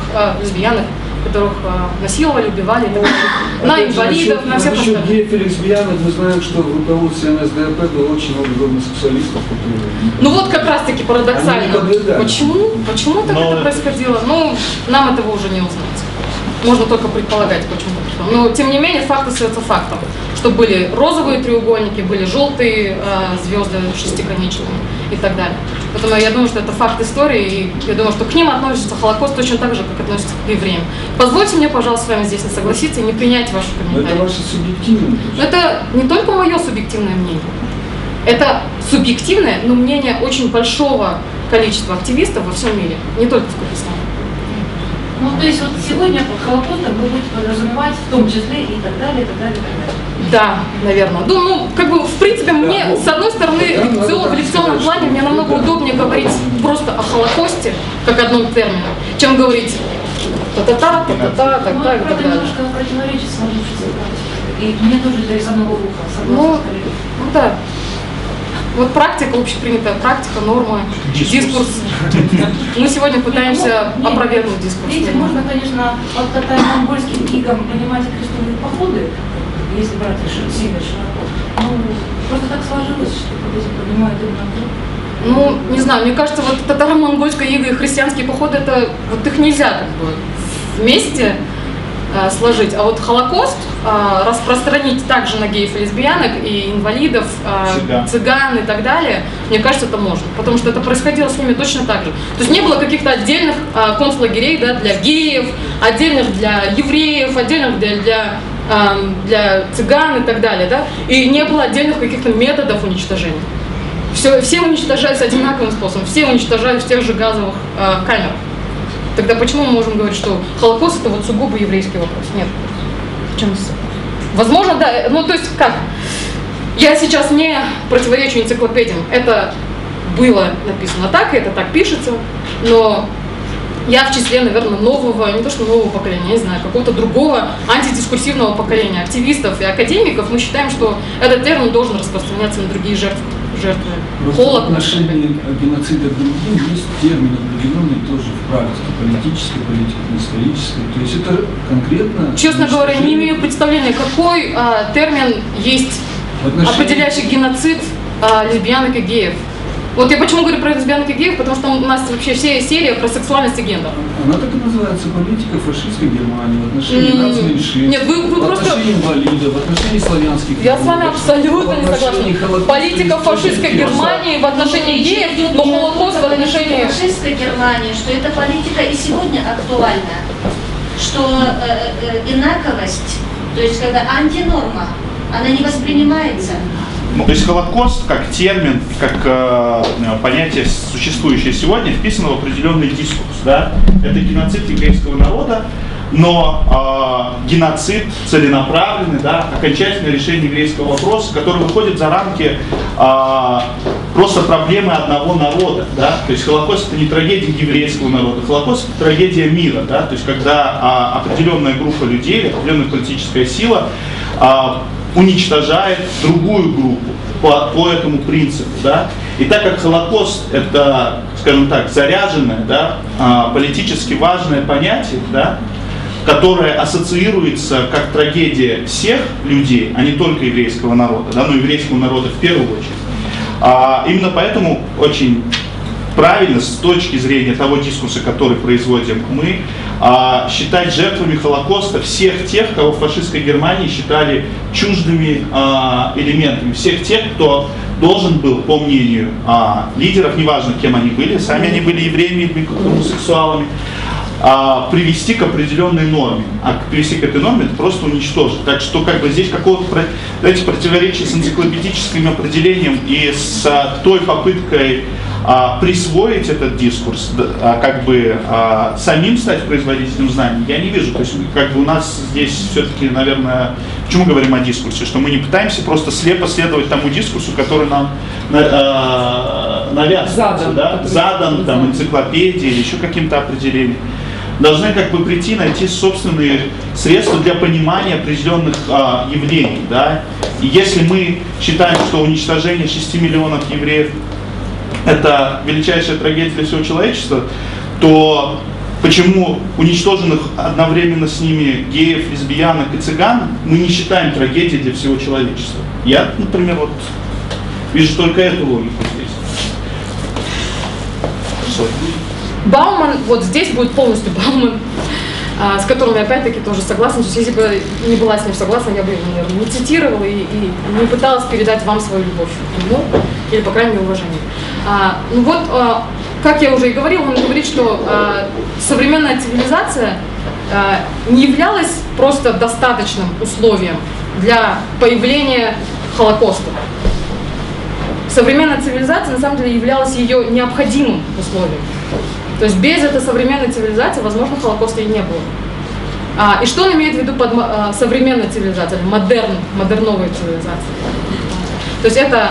которых насиловали, убивали, на инвалидов, на всех остальных. Насчет геев и лесбиянок мы знаем, что в руководстве НСДАП было очень много гомосексуалистов, которые... Ну вот как раз-таки парадоксально. Почему так это происходило? Ну, нам этого уже не узнать. Можно только предполагать, почему. Но, тем не менее, факт остается фактом. Что были розовые треугольники, были желтые звезды шестиконечные и так далее. Поэтому я думаю, что это факт истории, и я думаю, что к ним относится Холокост точно так же, как относится к евреям. Позвольте мне, пожалуйста, с вами здесь не согласиться и не принять ваши комментарии. Это ваше субъективное. Это не только мое субъективное мнение. Это субъективное, но мнение очень большого количества активистов во всем мире, не только в Кыргызстане. Ну, то есть вот сегодня под Холокостом вы будете подразумевать в том числе и так далее, и так далее, и так далее. Да, наверное. Ну, как бы, в принципе, мне, с одной стороны, в лекционном плане мне намного удобнее говорить просто о Холокосте, как одном термине, чем говорить та-та-та, та-та-та, так-та и так далее. Немножко противоречит сложившейся практике. И мне тоже это из одного уха, согласна с коллегой. Ну да. Вот практика, общепринятая практика, нормы, дискурс. Мы сегодня пытаемся опровергнуть дискурс. Видите, можно, конечно, под татаро-монгольским игом понимать и крестовые походы, если брать сильно широко. Ну, просто так сложилось, что под этим понимают именно. Ну, не знаю, мне кажется, вот татаро-монгольская ига и христианские походы, это вот их нельзя как бы вместе сложить. А вот Холокост распространить также на геев и лесбиянок, и инвалидов, цыган и так далее, мне кажется, это можно. Потому что это происходило с ними точно так же. То есть не было каких-то отдельных концлагерей, да, для геев, отдельных для евреев, отдельных для цыган и так далее. Да? И не было отдельных каких-то методов уничтожения. Все уничтожались одинаковым способом, все уничтожались в тех же газовых камерах. Тогда почему мы можем говорить, что Холокост это вот сугубо еврейский вопрос? Нет. Возможно, да. Ну, то есть как? Я сейчас не противоречу энциклопедиям. Это было написано так, и это так пишется, но я в числе, наверное, нового, не то что нового поколения, не знаю, какого-то другого антидискурсивного поколения активистов и академиков. Мы считаем, что этот термин должен распространяться на другие жертвы. В отношении геноцида к другим есть термин определенный тоже в практике, политической, политико-исторической. То есть это конкретно... Честно говоря, не имею представления, какой термин есть, определяющий геноцид лесбиянок и геев. Вот я почему говорю про лесбиянок и геев, потому что у нас вообще вся серия про сексуальность и гендер. Она так и называется политика фашистской Германии в отношении нацменьшинств, нет, вы в просто... отношении инвалидов, в отношении славянских. Я с вами абсолютно не согласна. Политика фашистской Германии в отношении геев, но Холокост в отношении... Фашистской Германии, что эта политика и сегодня актуальна, что инаковость, то есть когда антинорма, она не воспринимается. Ну, то есть Холокост как термин, как понятие, существующее сегодня, вписано в определенный дискурс. Да? Это геноцид еврейского народа, но геноцид целенаправленный, да, окончательное решение еврейского вопроса, который выходит за рамки просто проблемы одного народа. Да? То есть Холокост — это не трагедия еврейского народа, Холокост — это трагедия мира. Да? То есть когда определенная группа людей, определенная политическая сила уничтожает другую группу по этому принципу. Да? И так как Холокост — это, скажем так, заряженное, да, политически важное понятие, да, которое ассоциируется как трагедия всех людей, а не только еврейского народа, да, но еврейского народа в первую очередь. Именно поэтому очень правильно с точки зрения того дискурса, который производим мы, считать жертвами Холокоста всех тех, кого в фашистской Германии считали чуждыми элементами, всех тех, кто должен был, по мнению лидеров, неважно кем они были, сами они были евреями или гомосексуалами, привести к определенной норме. А привести к этой норме — это просто уничтожить. Так что как бы здесь какого-то противоречия с энциклопедическим определением и с той попыткой присвоить этот дискурс, как бы самим стать производителем знаний, я не вижу. То есть как бы у нас здесь все-таки, наверное, почему говорим о дискурсе? Что мы не пытаемся просто слепо следовать тому дискурсу, который нам навязывается, задан там, энциклопедией или еще каким-то определением. Должны как бы прийти, найти собственные средства для понимания определенных явлений. Да? И если мы считаем, что уничтожение 6 миллионов евреев — это величайшая трагедия для всего человечества, то почему уничтоженных одновременно с ними геев, лесбиянок и цыган мы не считаем трагедией для всего человечества? Я, например, вот вижу только эту логику здесь. Бауман, вот здесь будет полностью Бауман, с которым я опять-таки тоже согласна. То есть, если бы не была с ним согласна, я бы его, наверное, не цитировала и не пыталась передать вам свою любовь к нему, или, по крайней мере, уважение. Ну вот, как я уже и говорила, он говорит, что современная цивилизация не являлась просто достаточным условием для появления Холокоста. Современная цивилизация, на самом деле, являлась ее необходимым условием. То есть без этой современной цивилизации, возможно, Холокоста и не было. И что он имеет в виду под современной цивилизацией, модерновой цивилизацией? То есть это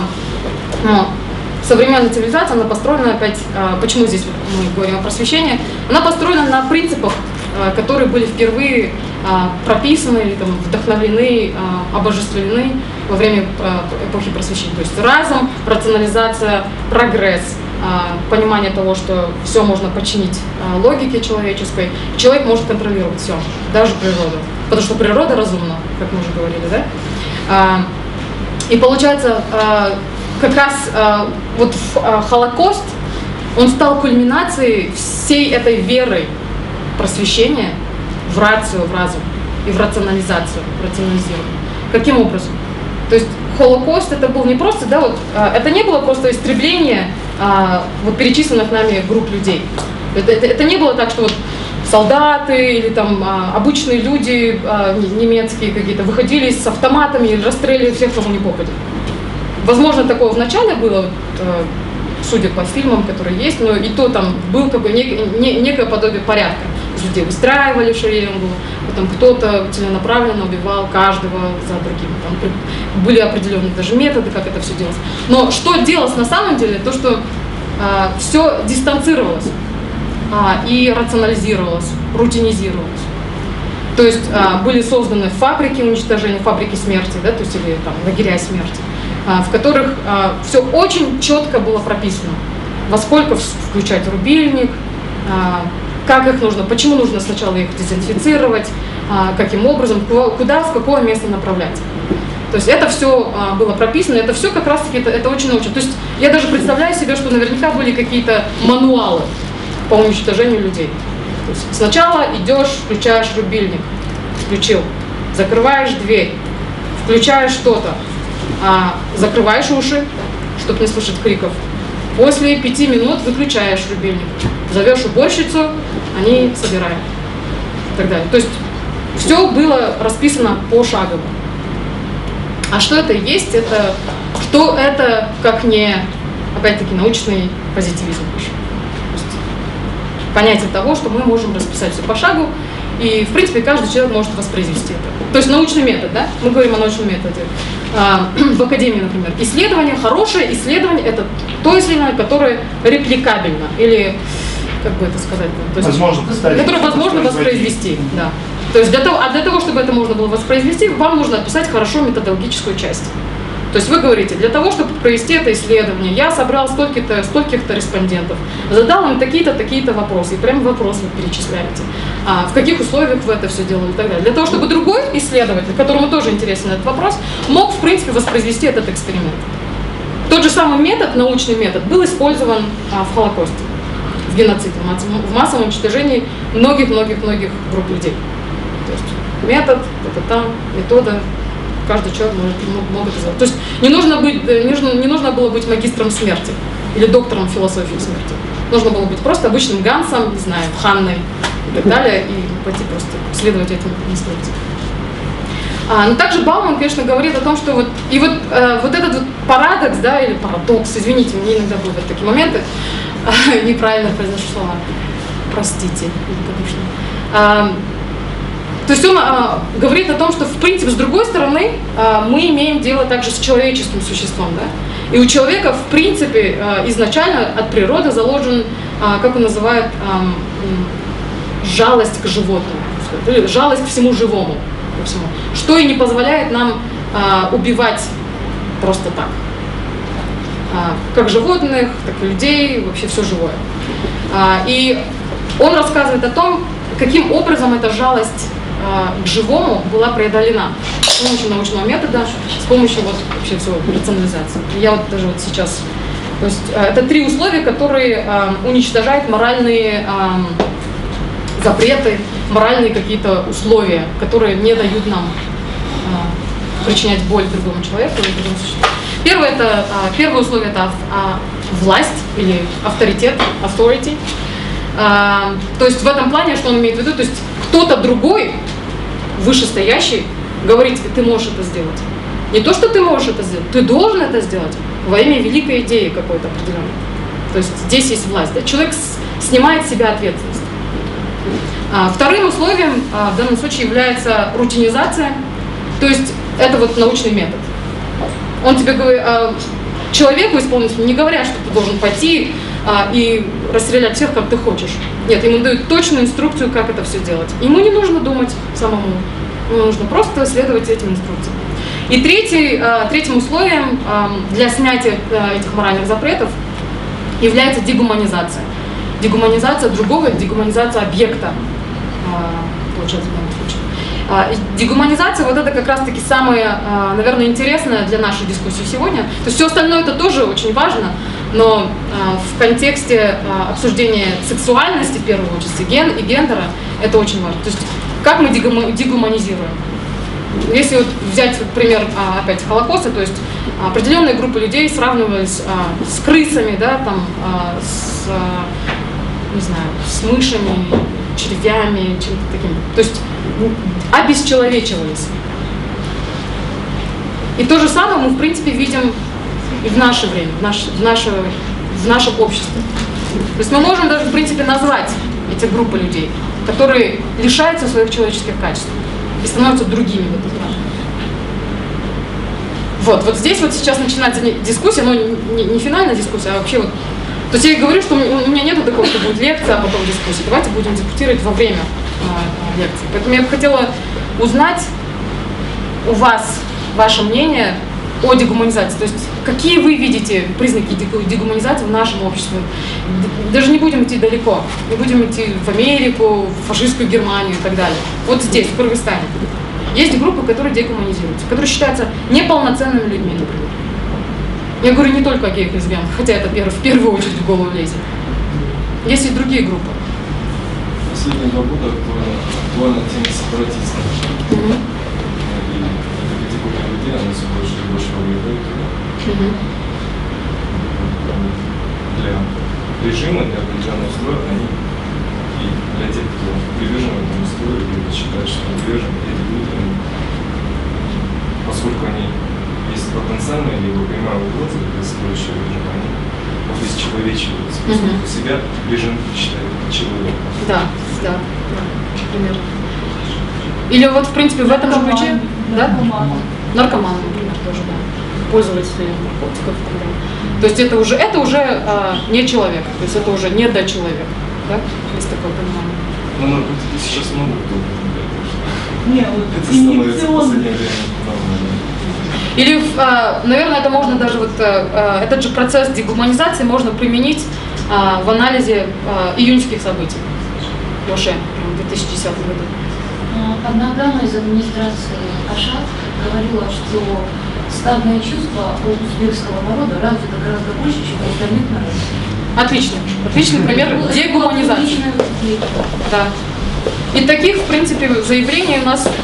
современная цивилизация, она построена опять, почему здесь мы говорим о просвещении, она построена на принципах, которые были впервые прописаны или там, вдохновлены, обожествлены во время эпохи просвещения. То есть разум, рационализация, прогресс, понимание того, что все можно подчинить логике человеческой. Человек может контролировать все, даже природу. Потому что природа разумна, как мы уже говорили, да? И получается, как раз вот Холокост, он стал кульминацией всей этой веры просвещения в рацию, в разум и в рационализацию, рационализирование. Каким образом? То есть Холокост это был не просто, да, вот, это не было просто истребление вот перечисленных нами групп людей. Это не было так, что вот солдаты или там обычные люди немецкие какие-то выходили с автоматами и расстреливали всех, кому не попадет. Возможно, такое вначале было, вот, судя по фильмам, которые есть, но и то там был такой некое подобие порядка. Людей выстраивали в шеренгу, потом кто-то целенаправленно убивал каждого за другим. Там были определенные даже методы, как это все делалось. Но что делалось на самом деле, то что все дистанцировалось и рационализировалось, рутинизировалось. То есть были созданы фабрики уничтожения, фабрики смерти, да, то есть или там лагеря смерти, в которых все очень четко было прописано, во сколько включать рубильник, как их нужно, почему нужно сначала их дезинфицировать, каким образом, куда, в какое место направлять. То есть это все было прописано, это все как раз-таки, это очень научно. То есть я даже представляю себе, что наверняка были какие-то мануалы по уничтожению людей. То есть сначала идешь, включаешь рубильник, включил, закрываешь дверь, включаешь что-то, закрываешь уши, чтобы не слышать криков. После 5 минут выключаешь рубильник, зовешь уборщицу, они собирают и так далее. То есть все было расписано пошагово. А что это есть? Это что это, как не, опять-таки, научный позитивизм. Понятие того, что мы можем расписать все по шагу и, в принципе, каждый человек может воспроизвести это. То есть научный метод, да? Мы говорим о научном методе. В академии, например, исследование, хорошее исследование – это то исследование, которое репликабельно, или, как бы это сказать, то есть, которое возможно воспроизвести. Да. То есть для того, чтобы это можно было воспроизвести, вам нужно описать хорошо методологическую часть. То есть вы говорите, для того, чтобы провести это исследование, я собрал стольких-то респондентов, задал им такие-то, такие-то вопросы, и прям вопросы вы перечисляете. В каких условиях вы это все делали и так далее. Для того, чтобы другой исследователь, которому тоже интересен этот вопрос, мог, в принципе, воспроизвести этот эксперимент. Тот же самый метод, научный метод, был использован в Холокосте, в геноциде, в массовом уничтожении многих-многих-многих групп людей. То есть метод, это там, метода, каждый человек мог это сделать. То есть не нужно было быть магистром смерти или доктором философии смерти. Нужно было быть просто обычным Гансом, не знаю, Ханной и так далее, и пойти просто следовать этим инструкциям. Но также Бауман, конечно, говорит о том, что вот этот вот парадокс, да, или парадокс, извините, мне иногда бывают такие моменты, неправильно произношу слова, простите, великодушно. То есть он говорит о том, что, в принципе, с другой стороны, мы имеем дело также с человеческим существом, да? И у человека, в принципе, изначально от природы заложен, как он называет, жалость к животному, жалость к всему живому, ко всему, что и не позволяет нам убивать просто так. Как животных, так и людей, вообще все живое. И он рассказывает о том, каким образом эта жалость к живому была преодолена с помощью научного метода, с помощью вот вообще всего рационализации. Я вот даже вот сейчас, то есть это 3 условия, которые уничтожают моральные запреты, моральные какие-то условия, которые не дают нам причинять боль другому человеку или другому существу. Первое условие это власть или авторитет, authority. То есть в этом плане, что он имеет в виду, то есть кто-то другой, вышестоящий, говорит тебе, ты можешь это сделать. Не то, что ты можешь это сделать, ты должен это сделать во имя великой идеи какой-то определенной. То есть здесь есть власть. Да? Человек снимает с себя ответственность. Вторым условием в данном случае является рутинизация, то есть это вот научный метод. Он тебе говорит, человеку, исполнителю, не говорят, что ты должен пойти и расстрелять всех, как ты хочешь. Нет, ему дают точную инструкцию, как это все делать. Ему не нужно думать самому, ему нужно просто следовать этим инструкциям. И третьим условием для снятия этих моральных запретов является дегуманизация. Дегуманизация другого, дегуманизация объекта, получается, в данном случае. Дегуманизация, вот это как раз-таки самое, наверное, интересное для нашей дискуссии сегодня. То есть все остальное это тоже очень важно, но в контексте обсуждения сексуальности, в первую очередь, и гендера, это очень важно. То есть как мы дегуманизируем? Если вот взять пример опять Холокоста, то есть определенные группы людей сравнивались с крысами, да, там, не знаю, с мышами, червями, чем-то таким. То есть обесчеловечивались. И то же самое мы, в принципе, видим и в наше время, в нашем обществе. То есть мы можем даже, в принципе, назвать эти группы людей, которые лишаются своих человеческих качеств и становятся другими в этом плане. Вот здесь вот сейчас начинается дискуссия, но не финальная дискуссия, а вообще вот. То есть я и говорю, что у меня нет такого, что будет лекция, а потом дискуссия. Давайте будем дискутировать во время лекции. Поэтому я бы хотела узнать у вас ваше мнение о дегуманизации. То есть какие вы видите признаки дегуманизации в нашем обществе? Даже не будем идти далеко. Не будем идти в Америку, в фашистскую Германию и так далее. Вот здесь, в Кыргызстане. Есть группы, которые дегуманизируются, которые считаются неполноценными людьми, например. Я говорю не только о геях и лесбиянках, хотя это в первую очередь в голову лезет. Есть и другие группы. Последние 2 года актуальна тема сепаратизма. И эта категория людей, она все больше и больше вовлекает для режима, для определенного строя, они и для тех, кто привержен этому строю, или считает, что привержен, эти люди, поскольку они есть потенциальные, либо прямая угроза для строящего режима, они обесчеловечиваются, поскольку себя режим считает человеком. Да, примерно. Или вот, в принципе, в этом же ключе, да? Наркоманы, например, тоже, да. Пользователи наркотиков. То есть это уже не человек, то есть это уже не дочеловек, да? Есть такое понимание. Но наркотики сейчас много кто употребляет. Не, вот Это становится в инъекционные. последнее время нормально. Или, наверное, это можно даже вот этот же процесс дегуманизации можно применить в анализе июньских событий в Оше в 2010 году. Одна дама из администрации Ашат говорила, что стадное чувство у узбекского народа развито гораздо больше, чем у остальных народов. Отлично. Отличный пример дегуманизации. Да. И таких, в принципе, заявлений у нас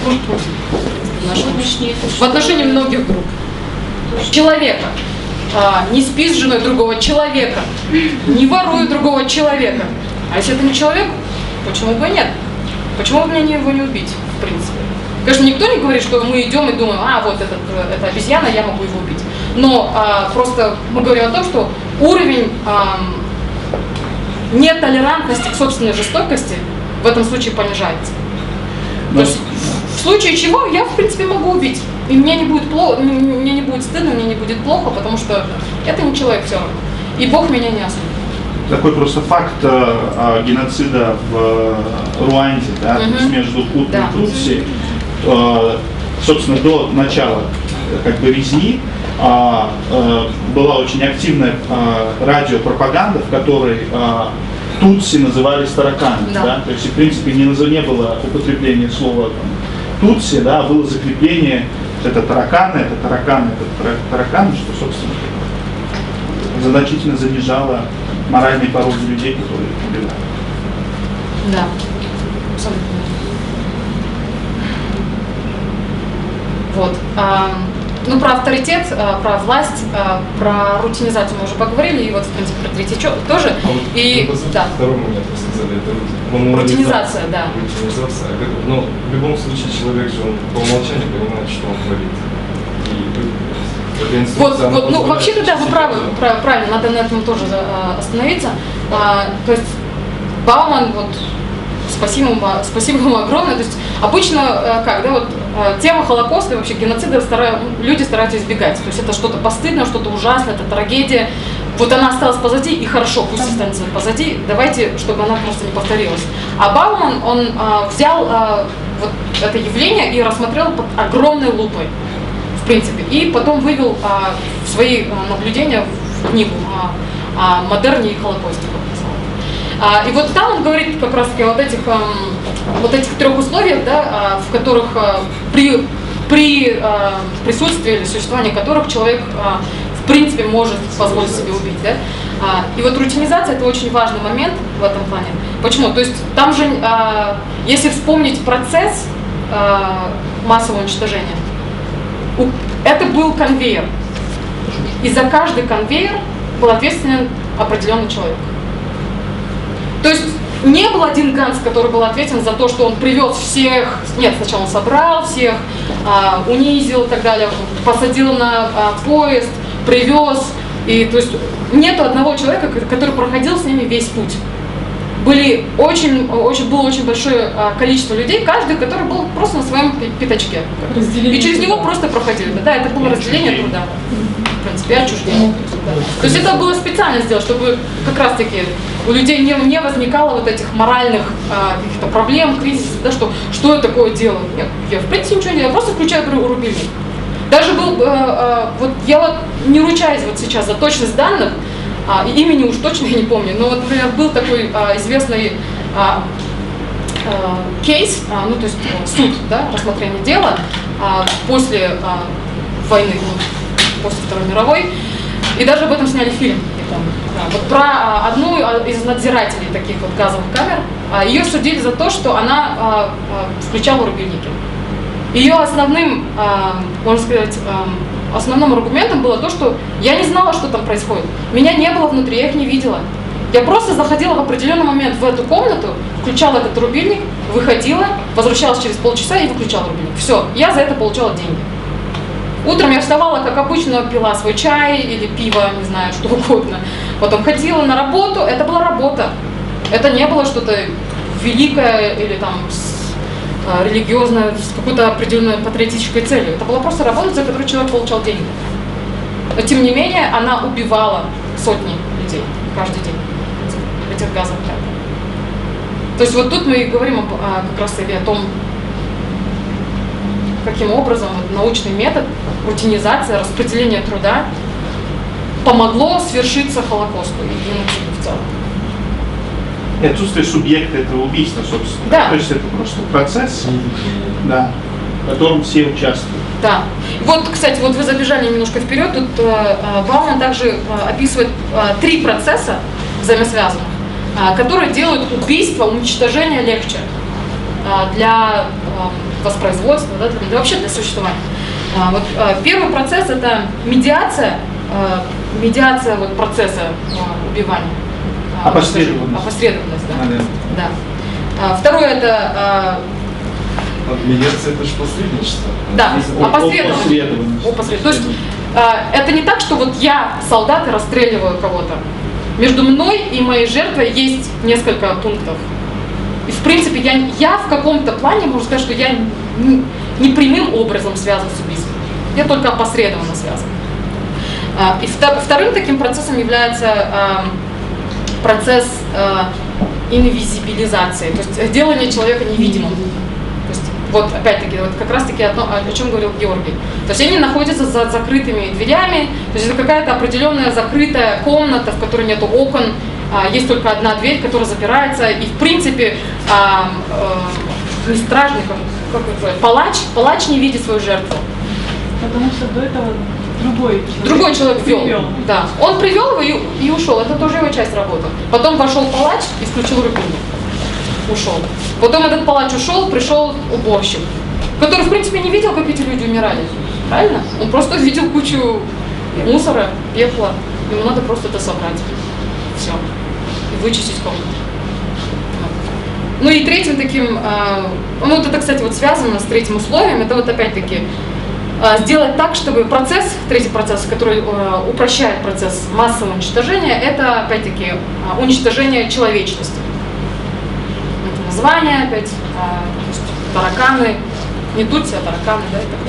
в отношении многих групп. Человека. Не спи с женой другого человека. Не воруй другого человека. А если это не человек, почему бы и нет? Почему бы мне его не убить, в принципе? Конечно, никто не говорит, что мы идем и думаем, вот это обезьяна, я могу его убить. Но просто мы говорим о том, что уровень нетолерантности к собственной жестокости в этом случае понижается. То есть, в случае чего я, в принципе, могу убить. И мне не будет плохо, мне не будет стыдно, мне не будет плохо, потому что это не человек все равно. И Бог меня не осудит. Такой просто факт геноцида в Руанде, да, то есть между Хуту и Тутси, собственно, до начала как бы резни была очень активная радиопропаганда, в которой Тутси назывались тараканами, да. То есть, в принципе, не было употребления слова Тутси, да, было закрепление это тараканы, что, собственно, значительно занижало моральные пороги людей, которые убивают. Да, абсолютно. Вот. Ну, про авторитет, про власть, про рутинизацию мы уже поговорили, и вот, в принципе, про третий тоже. И второй момент вы сказали, это рутинизация, да. Рутинизация. Но в любом случае человек же, он по умолчанию понимает, что он творит. Вот, ну, вообще-то, да, вы правы, правильно, надо на этом тоже остановиться. То есть Бауман, вот, спасибо ему огромное. То есть обычно, тема Холокоста и вообще геноцида люди стараются избегать. То есть это что-то постыдное, что-то ужасное, это трагедия. Вот она осталась позади, и хорошо, пусть останется позади, давайте, чтобы она просто не повторилась. А Бауман, он взял вот это явление и рассмотрел под огромной лупой, в принципе, и потом вывел свои наблюдения в книгу о модерне и Холокосте. И вот там он говорит как раз-таки о вот этих трех условиях, да, в которых при присутствии или существовании которых человек в принципе может позволить себе убить. Да? И вот рутинизация — это очень важный момент в этом плане. Почему? То есть там же, если вспомнить процесс массового уничтожения, это был конвейер. И за каждый конвейер был ответственен определенный человек. То есть не был один Ганс, который был ответственен за то, что он привез всех, нет, сначала он собрал всех, унизил и так далее, посадил на поезд, привез. И то есть нету одного человека, который проходил с ними весь путь. Было очень большое количество людей, каждый, который был просто на своем пятачке. И через него просто проходили. Да, это было разделение труда. В принципе, отчуждение. То есть это было специально сделано, чтобы как раз-таки у людей не возникало вот этих моральных каких-то проблем, кризисов, да, что я такое делаю. Я в принципе ничего не делаю, я просто включаю рубильник. Даже был, я вот не ручаюсь вот сейчас за точность данных, имени уж точно я не помню, но вот, например, был такой известный кейс, ну то есть суд, да, рассмотрение дела после войны, после Второй мировой, и даже об этом сняли фильм. Вот про одну из надзирателей таких вот газовых камер, ее судили за то, что она включала рубильники. Ее основным, можно сказать, основным аргументом было то, что я не знала, что там происходит. Меня не было внутри, я их не видела. Я просто заходила в определенный момент в эту комнату, включала этот рубильник, выходила, возвращалась через полчаса и выключала рубильник. Все, я за это получала деньги. Утром я вставала, как обычно, пила свой чай или пиво, не знаю, что угодно. Потом ходила на работу, это была работа. Это не было что-то великое или там религиозная, с какой-то определенной патриотической целью. Это была просто работа, за которую человек получал деньги. Но тем не менее, она убивала сотни людей каждый день в этих газовых реакторах. То есть вот тут мы и говорим как раз о том, каким образом научный метод, рутинизация, распределение труда помогло свершиться Холокосту и геноциду в целом. И отсутствие субъекта этого убийства, собственно. Да. То есть это просто процесс, да, в котором все участвуют. Да. Вот, кстати, вот вы забежали немножко вперед. Тут Бауман также описывает 3 процесса взаимосвязанных, которые делают убийство, уничтожение легче для воспроизводства, да, для вообще для существования. Вот, первый процесс — это медиация вот, процесса убивания. Опосредованность. Опосредованность, да. Наверное. Да. Второе — это Медиация — это же посредничество. да, опосредованность. Опосредованность. То есть это не так, что вот я, солдат, и расстреливаю кого-то. Между мной и моей жертвой есть несколько пунктов. И в принципе я в каком-то плане могу сказать, что я не прямым образом связан с убийством. Я только опосредованно связан. И вторым таким процессом является процесс инвизибилизации, то есть делание человека невидимым. То есть, вот опять-таки, вот как раз-таки о чем говорил Георгий. То есть они находятся за закрытыми дверями, то есть это какая-то определенная закрытая комната, в которой нет окон, есть только одна дверь, которая запирается, и в принципе не стражник, как это называется, палач не видит свою жертву. Потому что до этого другой человек вел. Да. Он привел его и ушел. Это тоже его часть работы. Потом вошел палач и включил рубильник. Ушел. Потом этот палач ушел, пришел уборщик, который, в принципе, не видел, как эти люди умирали. Правильно? Он просто видел кучу мусора, пепла. Ему надо просто это собрать. Все. И вычистить комнату. Ну и третьим таким, ну вот это, кстати, вот связано с третьим условием, это вот опять-таки сделать так, чтобы процесс, третий процесс, который упрощает процесс массового уничтожения, это опять-таки уничтожение человечности. Это название, опять, тараканы, не тутси, а тараканы, да, и так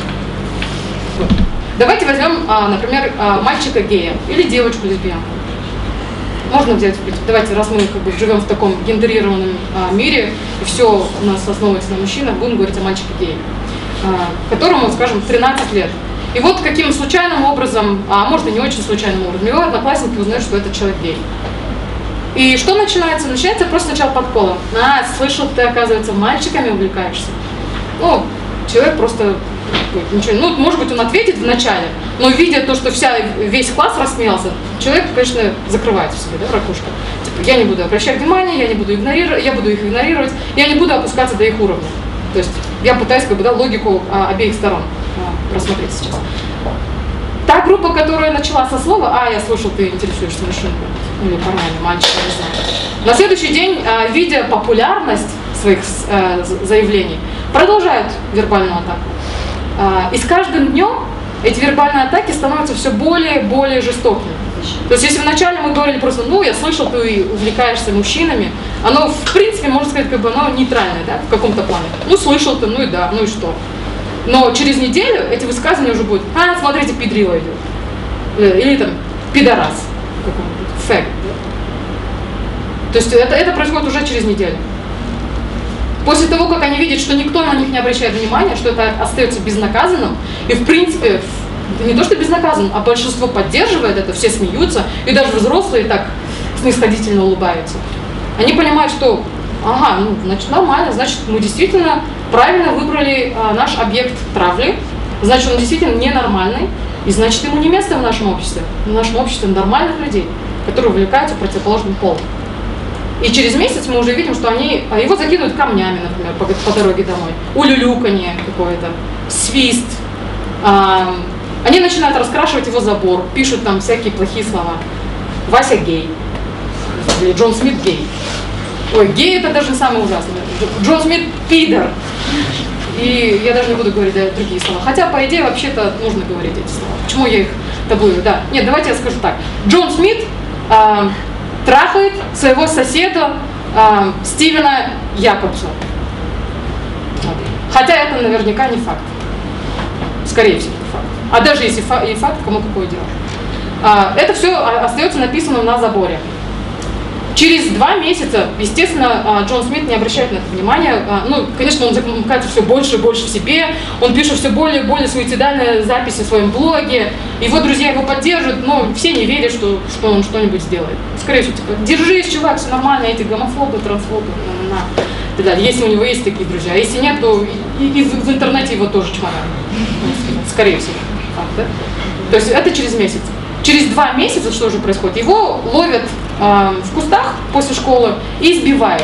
далее. Давайте возьмем, например, мальчика гея или девочку лесбиянку. Можно взять, давайте, раз мы как бы живем в таком гендерированном мире, и все у нас основывается на мужчинах, будем говорить о мальчике гее, которому, скажем, 13 лет. И вот каким случайным образом, а может и не очень случайным образом, его одноклассники узнают, что этот человек гей. И что начинается? Начинается просто сначала подколом. Слышал, ты, оказывается, мальчиками увлекаешься. Ну, человек просто ничего, ну, может быть, он ответит вначале, но видя то, что весь класс рассмеялся, человек, конечно, закрывает в себе, да, ракушка. Типа, я не буду обращать внимание, я не буду игнорировать, я буду их игнорировать, я не буду опускаться до их уровня. То есть я пытаюсь как бы, да, логику обеих сторон просмотреть сейчас. Та группа, которая начала со слова я слышал, ты интересуешься мужчиной, или парнями, мальчиками, не знаю. На следующий день, видя популярность своих заявлений, продолжают вербальную атаку. И с каждым днем эти вербальные атаки становятся все более и более жестокими. То есть если вначале мы говорили просто, ну, я слышал, ты увлекаешься мужчинами, оно, в принципе, можно сказать, как бы оно нейтральное, да, в каком-то плане. Ну, слышал ты, ну и да, ну и что. Но через неделю эти высказывания уже будут, смотрите, педрила идет. Или там, пидорас. Фэг. То есть это происходит уже через неделю. После того, как они видят, что никто на них не обращает внимания, что это остается безнаказанным, и в принципе, не то что безнаказанным, а большинство поддерживает это, все смеются, и даже взрослые так снисходительно улыбаются. Они понимают, что, ну, значит, нормально, значит, мы действительно правильно выбрали наш объект травли, значит, он действительно ненормальный, и значит, ему не место в нашем обществе. В нашем обществе нормальных людей, которые увлекаются противоположным полом. И через месяц мы уже видим, что его закидывают камнями, например, по дороге домой. Улюлюканье какое-то, свист. Они начинают раскрашивать его забор, пишут там всякие плохие слова. Вася гей. Или Джон Смит гей. Ой, гей это даже самое ужасное. Джон Смит пидор. И я даже не буду говорить другие слова. Хотя, по идее, вообще-то нужно говорить эти слова. Почему я их таблую? Да. Нет, давайте я скажу так. Джон Смит трахает своего соседа Стивена Якобса. Хотя это наверняка не факт. Скорее всего, факт. А даже если и факт, кому какое дело. Это все остается написано на заборе. Через 2 месяца, естественно, Джон Смит не обращает на это внимания. Ну, конечно, он замыкается все больше и больше в себе. Он пишет все более и более суицидальные записи в своем блоге. Его друзья его поддерживают, но все не верят, что он что-нибудь сделает. Скорее всего, типа, держись, чувак, все нормально, эти гомофобы, трансфобы, и так далее. Если у него есть такие друзья. А если нет, то и в интернете его тоже чморят. Скорее всего. Да? То есть это через месяц. Через 2 месяца что же происходит? Его ловят в кустах после школы и избивают.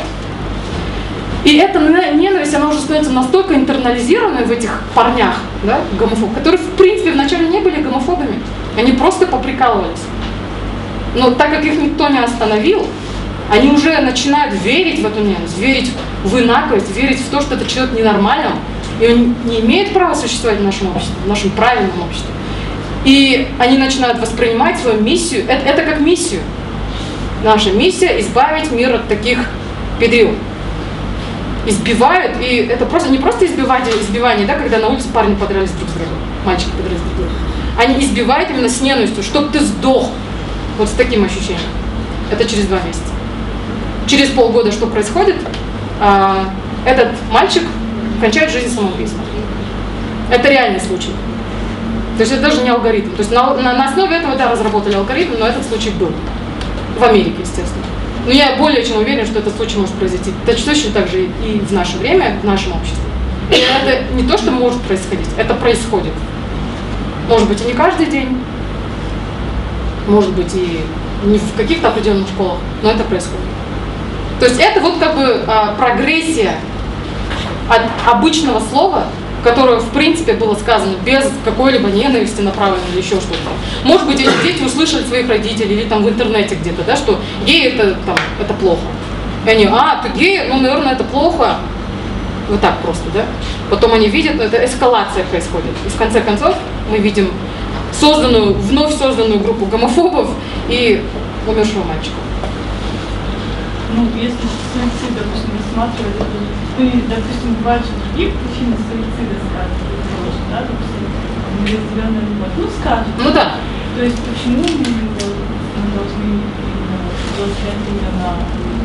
И эта ненависть, она уже становится настолько интернализированной в этих парнях, да, гомофобов, которые в принципе вначале не были гомофобами. Они просто поприкалывались. Но так как их никто не остановил, они уже начинают верить в эту ненависть, верить в инаковость, верить в то, что этот человек ненормален, и он не имеет права существовать в нашем обществе, в нашем правильном обществе. И они начинают воспринимать свою миссию, это как миссию. Наша миссия — избавить мир от таких педрил. Избивают, и это просто не просто избивание, да, когда на улице парни подрались друг с другом, мальчики подрались друг с другом. Они избивают именно с ненавистью, чтобы ты сдох. Вот с таким ощущением. Это через 2 месяца. Через полгода что происходит? Этот мальчик кончает жизнь самоубийством. Это реальный случай. То есть это даже не алгоритм. То есть на основе этого, да, разработали алгоритм, но этот случай был. В Америке, естественно. Но я более чем уверен, что этот случай может произойти точно так же и в наше время, в нашем обществе. И это не то, что может происходить, это происходит. Может быть, и не каждый день, может быть, и не в каких-то определенных школах, но это происходит. То есть это вот как бы прогрессия от обычного слова, которое, в принципе, было сказано без какой-либо ненависти направленной или еще что-то. Может быть, эти дети услышали своих родителей или там в интернете где-то, да, что гей это плохо. И они, ты гей, ну, наверное, это плохо. Вот так просто, да. Потом они видят, это эскалация происходит. И в конце концов мы видим вновь созданную группу гомофобов и умершего мальчика. Ну, если суицид, допустим, рассматривать, допустим, бывает, что другие причины суицида скажут, да, допустим, неразделенная любовь. Ну, скажут. Ну да. То есть почему мы должны взять именно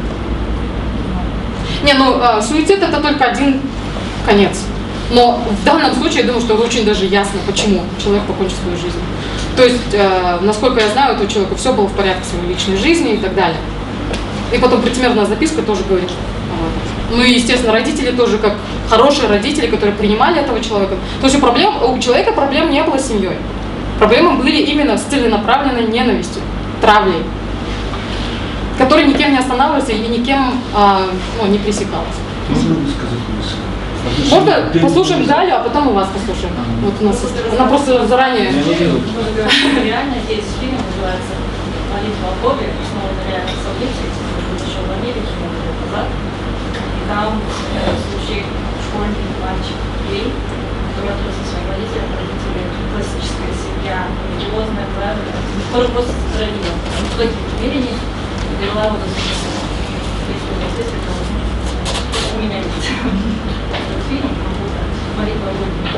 на... Суицид это только один конец. Но в данном случае я думаю, что очень даже ясно, почему человек покончил свою жизнь. То есть, насколько я знаю, у этого человека все было в порядке в своей личной жизни и так далее. И потом предсмертная записка тоже говорит. Ну и, естественно, родители тоже, как хорошие родители, которые принимали этого человека. То есть у человека проблем не было с семьей. Проблемы были именно с целенаправленной ненавистью, травлей, которая никем не останавливалась и никем не пресекалась. Можно сказать мысль? Можно послушаем Галю, а потом и вас послушаем. Вот у нас она просто заранее. Реально есть фильм, называется «Молитва о Боге», основан на реальных событиях, произошел в Америке много лет назад. И там случай школьник, мальчик, гей, который отрос со своим родителем, родители классическая семья, религиозная, правильная, который просто сохранил высоких намерений и довела его до смерти. Если у вас есть это, у меня есть этот фильм, «Молитва о Боге».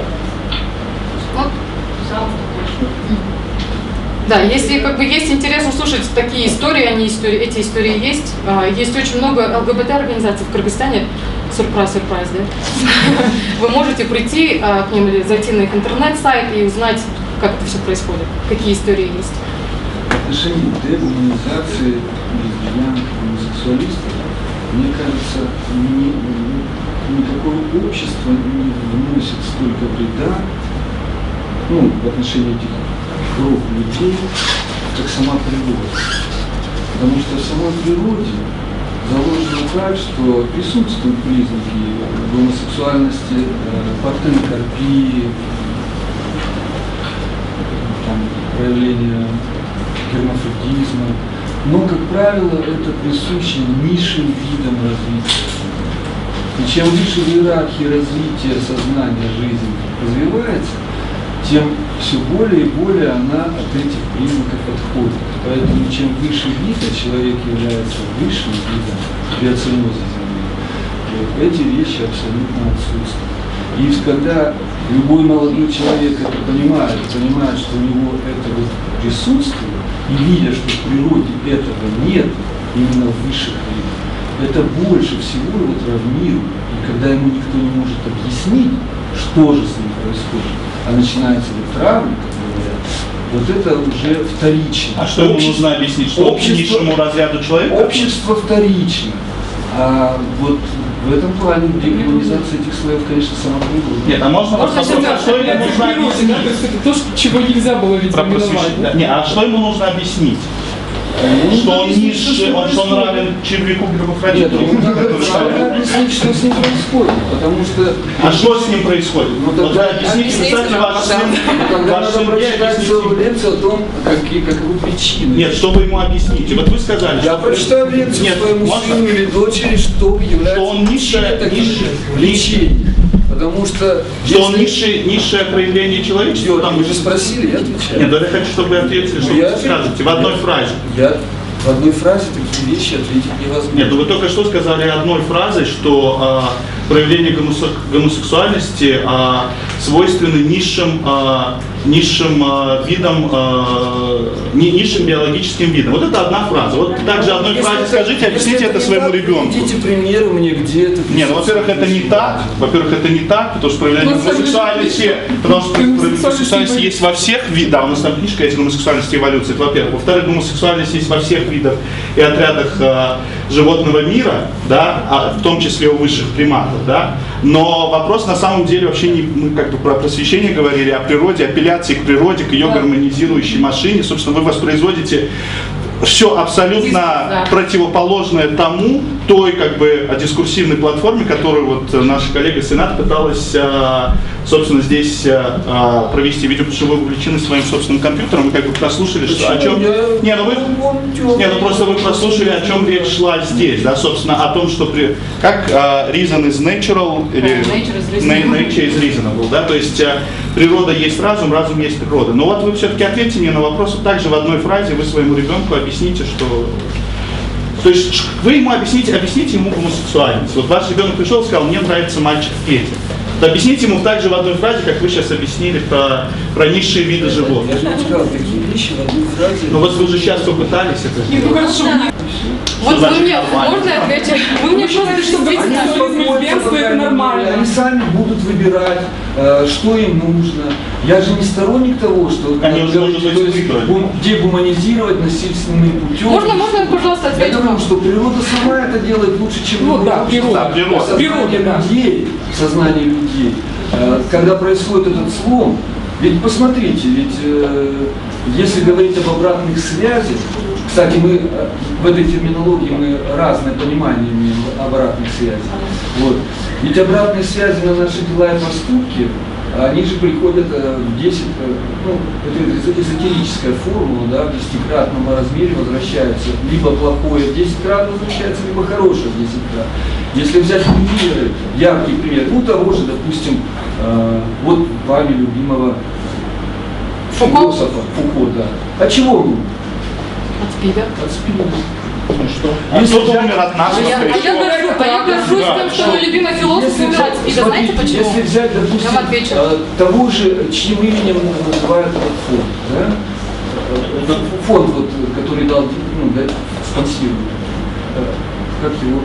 Сам Да, если есть интерес услышать такие истории, эти истории есть. Есть очень много ЛГБТ-организаций в Кыргызстане. Сюрприз, да? Вы можете прийти к ним или зайти на их интернет-сайт и узнать, как это все происходит, какие истории есть. В отношении дегуманизации лесбиян, гомосексуалистов, мне кажется, никакое общество не вносит столько вреда, в отношении этих групп людей, как сама природа. Потому что в самой природе заложено так, что присутствуют признаки гомосексуальности, партенокарпии, проявления гермафродизма. Но, как правило, это присуще низшим видам развития. И чем выше в иерархии развития сознания жизни развивается, тем все более и более она от этих признаков отходит. Поэтому чем выше вид, а человек является высшим видом биоценоза Земли, эти вещи абсолютно отсутствуют. И когда любой молодой человек это понимает, что у него это вот присутствует, и видя, что в природе этого нет, именно в высших видах, это больше всего его травмирует. И когда ему никто не может объяснить, что же с ним происходит, а начинается вот травма, как говорят, вот это уже вторично. А что ему нужно объяснить? Что низшему разряду человека? Общество вторично. А вот в этом плане дегуманизация этих слоев, конечно, сама прибыль. Нет, а можно вопрос, что ему нужно объяснить? То, чего нельзя было ведь именовать. Да? Не, а что ему нужно объяснить? Что он низший, что он равен червяку гермафродиту. Надо объяснить, что с ним происходит, потому что... А что с ним происходит? Тогда объясните, представьте, ваш сын... Тогда надо прочитать целую лекцию о том, как его причины. Нет, что вы ему объясните? Вот вы сказали, я прочитаю лекцию своему сыну или дочери, что является лечением. Потому что он низшее проявление человечества. Там вы же спросили, я отвечаю. Нет, я хочу, чтобы вы ответили, что вы скажете в одной фразе. В одной фразе такие вещи ответить невозможно. Нет, ну вы только что сказали одной фразой, что проявление гомосексуальности свойственны низшим видам, низшим биологическим видам. Вот это одна фраза. Вот также одной фразе скажите, объясните это своему ребенку. Дайте примеры мне, где это. Нет, ну, во-первых, это не так. Потому что проявление гомосексуальности есть во всех видах. Да, у нас там книжка есть «Гомосексуальность и эволюция», это во-первых. Во-вторых, гомосексуальность есть во всех видах и отрядах животного мира, да, в том числе у высших приматов, да. Но вопрос на самом деле вообще не, мы как бы про просвещение говорили, о природе, апелляции к природе, к ее гармонизирующей машине. Собственно, вы воспроизводите все абсолютно противоположное тому, той как бы дискурсивной платформе, которую вот наша коллега Сенат пыталась, собственно, здесь провести. Видео, потому что вы увлечены своим собственным компьютером, вы как бы прослушали, что, о чем... просто вы прослушали, о чем речь шла здесь, да, собственно, о том, что как reason is natural, или nature is reasonable, да, то есть природа есть разум, разум есть природа. Но вот вы все-таки ответьте мне на вопрос, также в одной фразе вы своему ребенку объясните, что... То есть вы ему объясните ему гомосексуальность. Вот ваш ребенок пришел и сказал, мне нравится мальчик Петя. Вот объясните ему также в одной фразе, как вы сейчас объяснили про низшие виды животных. Я же не сказал такие вещи в одной фразе. Ну вот вы же сейчас попытались это. Ну хорошо. Вот вы мне, можно я отвечу? Вы мне просто что это нормально. Они сами будут выбирать, что им нужно. Я же не сторонник того, что дегуманизировать насильственным путем. Можно, пожалуйста, ответить? Я думаю, что природа сама это делает лучше, чем ну, да, природа. Сознание людей. Когда происходит этот слом, ведь посмотрите, если говорить об обратных связях, кстати, мы в этой терминологии мы разное понимание имеем обратных связей. Вот. Ведь обратные связи на наши дела и поступки, они же приходят в 10, это эзотерическая формула, да, в 10-кратном размере возвращается. Либо плохое в 10 крат возвращается, либо хорошее в 10 крат. Если взять примеры, яркий пример, того же, допустим, вот вами любимого философа Фуко, да. От чего он? От СПИДа. От СПИДа. Ну что? Если он умер от нас, я горжусь тем, что мой любимый философ умер от СПИДа. Знаете почему? Если взять, допустим, того же, чьим именем называют этот фонд, да? Фонд, вот, который дал, спонсирует. Как его?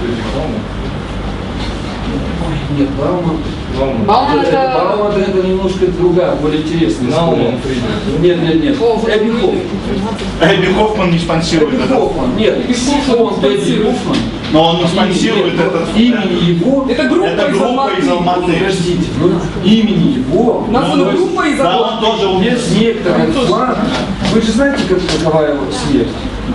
Ой, нет, Бауман это немножко другая, более интересная история. Нет. Эбби Хоффман не спонсирует. Эбби Хоффман, нет. Фонд Эбби Хоффман. Но он не спонсирует этот. Имени его. Это группа из Алматы. Подождите. Имени его. Названа группа из Алматы. Да, он тоже есть некоторый план. Вы же знаете, какова его смерть?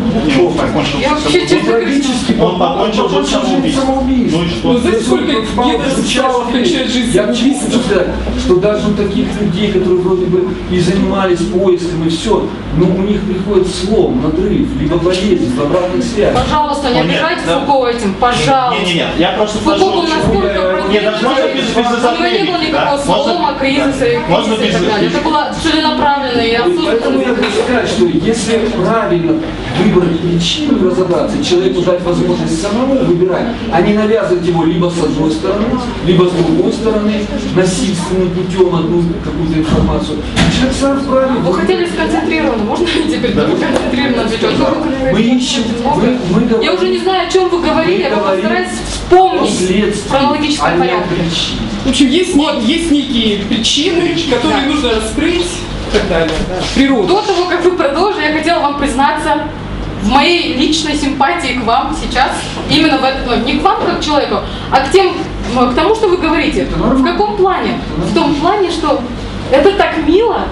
Он покончил жизнь самоубийством. Ну и что? Знаете, сколько гетеросексуалов кончает жизнь самоубийством? Что даже у таких людей, которые вроде бы и занимались поиском и все, но у них приходит слом, надрыв, либо болезнь, в обратной связи. Пожалуйста, не обижайте Фуко этим, пожалуйста. Не, я просто Фуко был настолько у него не было никакого слома, кризиса и так далее. Это было целенаправленно и абсолютно. сказать, что если правильно выбрать причину, разобраться, человеку дать возможность самому выбирать, а не навязывать его либо с одной стороны, либо с другой стороны, насильственным путем одну какую-то информацию, человек сам вправе. Вы хотели сконцентрированно, можно теперь сконцентрированно отвечать? Мы ищем, я уже не знаю, о чем вы говорили, я постараюсь вспомнить хронологический порядок. В общем, есть некие причины, которые нужно раскрыть и так далее. Природу. До того, как вы продолжили, я хотела вам признаться в моей личной симпатии к вам сейчас, именно в этом, не к вам как к человеку, а к тому, что вы говорите. В каком плане? В том плане, что это так мило.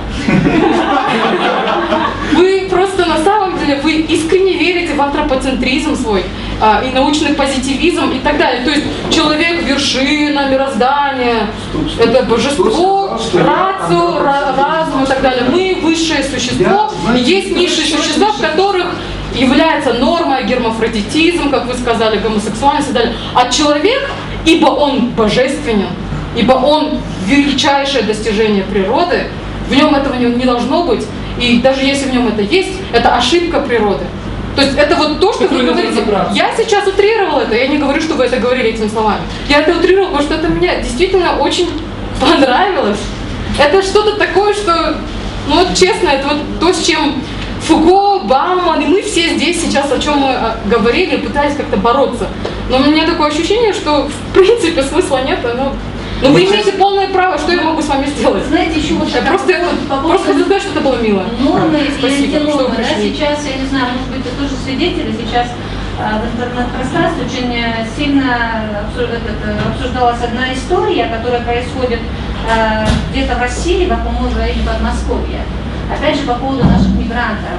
Вы просто на самом деле, вы искренне верите в антропоцентризм свой, и научный позитивизм и так далее. То есть человек вершина мироздания, это божество, разум и так далее. Мы высшее существо, и есть низшие существа, в которых является норма, гермафродитизм, как вы сказали, гомосексуальность и так далее. А человек, ибо он божественен, ибо он величайшее достижение природы, в нем этого не должно быть, и даже если в нем это есть, это ошибка природы. То есть это вот то, что вы говорите. Я сейчас утрировала это, я не говорю, что вы это говорили этими словами. Я это утрировала, потому что это мне действительно очень понравилось. Это что-то такое, что, ну вот честно, это вот то, с чем Фуко, Бауман, и мы все здесь сейчас, о чем мы говорили, пытались как-то бороться. Но у меня такое ощущение, что в принципе смысла нет, но вы имеете полное право, что я могу с вами сделать. Знаете, еще вот я просто хочу сказать, что это было мило. Нормы и спасибо, антинормы. Да, сейчас, я не знаю, может быть, вы тоже свидетели, сейчас в интернет-пространстве очень сильно обсуждалась одна история, которая происходит где-то в России, по-моему, в районе Подмосковья. Опять же, по поводу наших мигрантов.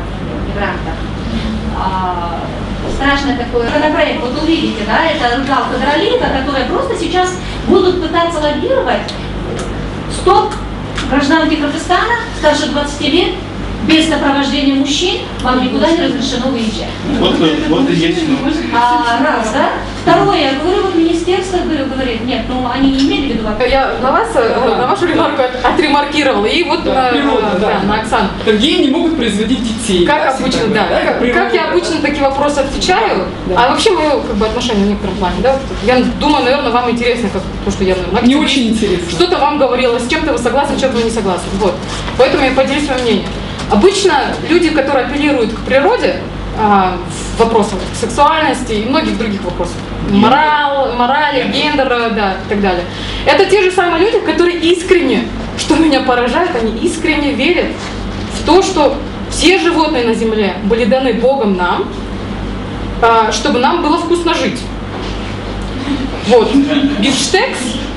Страшный такой законопроект, вот увидите, да, это Рудалка Дролинка, которые просто сейчас будут пытаться лоббировать стоп гражданки Кыргызстана старше 20 лет, без сопровождения мужчин, вам никуда не разрешено выезжать. Вот и есть. Раз, да? Второе, я говорю, вот министерство говорит, нет, ну они не имели в виду. Я на вашу ремарку отремаркировала, и вот на Оксану. Геи не могут производить детей. Как обычно, да. Как я обычно такие вопросы отвечаю, а вообще мое отношение в некотором плане, да? Я думаю, наверное, вам интересно, как то, что я, наверное, не очень интересно. Что-то вам говорила, с чем-то вы согласны, с чем-то вы не согласны. Вот. Поэтому я поделюсь своим мнением. Обычно люди, которые апеллируют к природе, в вопросах сексуальности и многих других вопросов, морали, гендера, да, и так далее, это те же самые люди, которые искренне, что меня поражает, они искренне верят в то, что все животные на Земле были даны Богом нам, чтобы нам было вкусно жить. Вот. Бифштекс,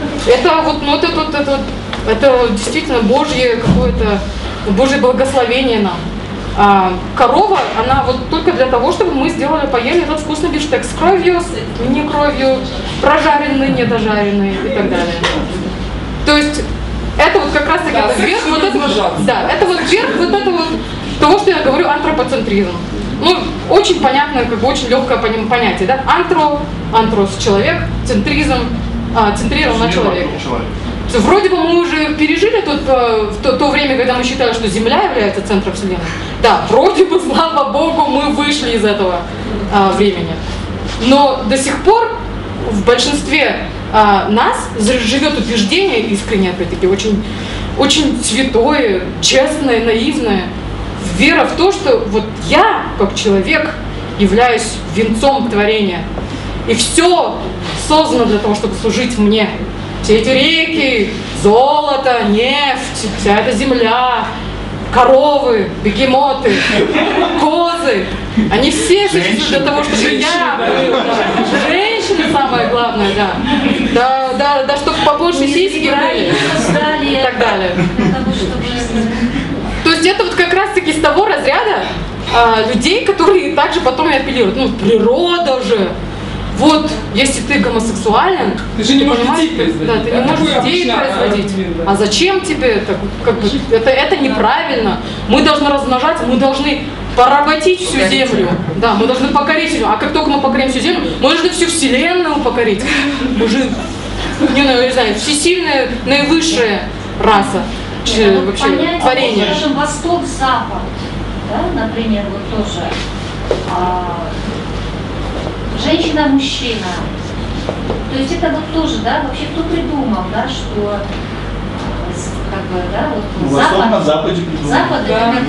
это действительно Божье какое-то, Божье благословение нам. Корова, она вот только для того, чтобы мы поели этот вкусный бифштекс с кровью, с не кровью, прожаренный, недожаренный и так далее. То есть это вот как раз таки верх того, что я говорю, антропоцентризм. Ну, очень понятное, очень легкое понятие, да? Антрос человек, центризм, центрирован на человеке. Вроде бы мы уже пережили то время, когда мы считали, что Земля является центром Вселенной. Да, вроде бы, слава Богу, мы вышли из этого времени. Но до сих пор в большинстве нас живет убеждение, искренне, опять-таки, очень, очень святое, честное, наивное, вера в то, что вот я, как человек, являюсь венцом творения. И все создано для того, чтобы служить мне. Все эти реки, золото, нефть, вся эта земля, коровы, бегемоты, козы, они все существуют для того, чтобы я был. Женщины самое главное, да. Да, чтобы побольше сиськи были и так далее. То есть это вот как раз-таки с того разряда людей, которые также потом и апеллируют. Ну, природа же. Вот, если ты гомосексуален, ты же не можешь детей производить. Да, ты не можешь детей производить. А зачем тебе это? Это неправильно. Мы должны размножать, мы должны поработить всю землю. Да, мы должны покорить ее. А как только мы покорим всю землю, мы должны всю вселенную покорить. Мы же, не знаю, всесильная, наивысшая раса. Вообще, творение. Скажем, восток-запад. да, например, вот тоже женщина-мужчина. То есть это вот тоже, да, вообще кто придумал, да, что как бы, да, вот Восток на Западе придумал. Запад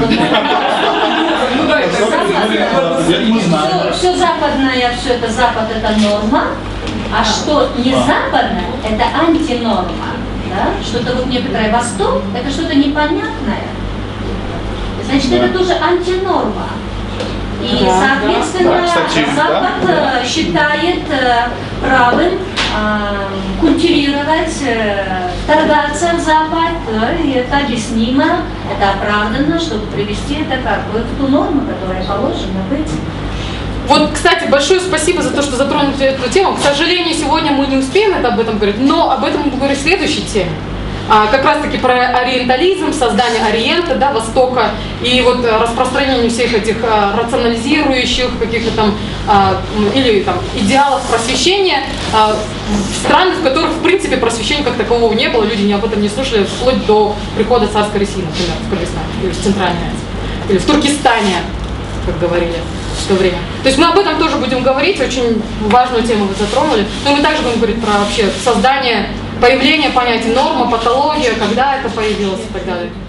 это все западное, все это Запад это норма, а что не западное, это антинорма. Да? Что-то вот некоторое Восток, это что-то непонятное. Значит, это тоже антинорма. И, соответственно, Запад считает правым культивировать, торгаться в Запад, да, и это объяснимо, это оправданно, чтобы привести это как бы в ту норму, которая положена быть. Вот, кстати, большое спасибо за то, что затронули эту тему. К сожалению, сегодня мы не успеем об этом говорить, но об этом мы будем говорить в следующей теме. Как раз таки про ориентализм, создание Ориента, да, Востока, и вот распространение всех этих рационализирующих каких-то там или там идеалов просвещения в странах, в которых в принципе просвещения как такового не было, люди об этом не слушали вплоть до прихода царской России, например, в Кыргызстане или в Центральной Азии, или в Туркестане, как говорили в то время. То есть мы об этом тоже будем говорить, очень важную тему вы затронули, но мы также будем говорить про вообще создание, появление понятия норма, патология, когда это появилось и так далее.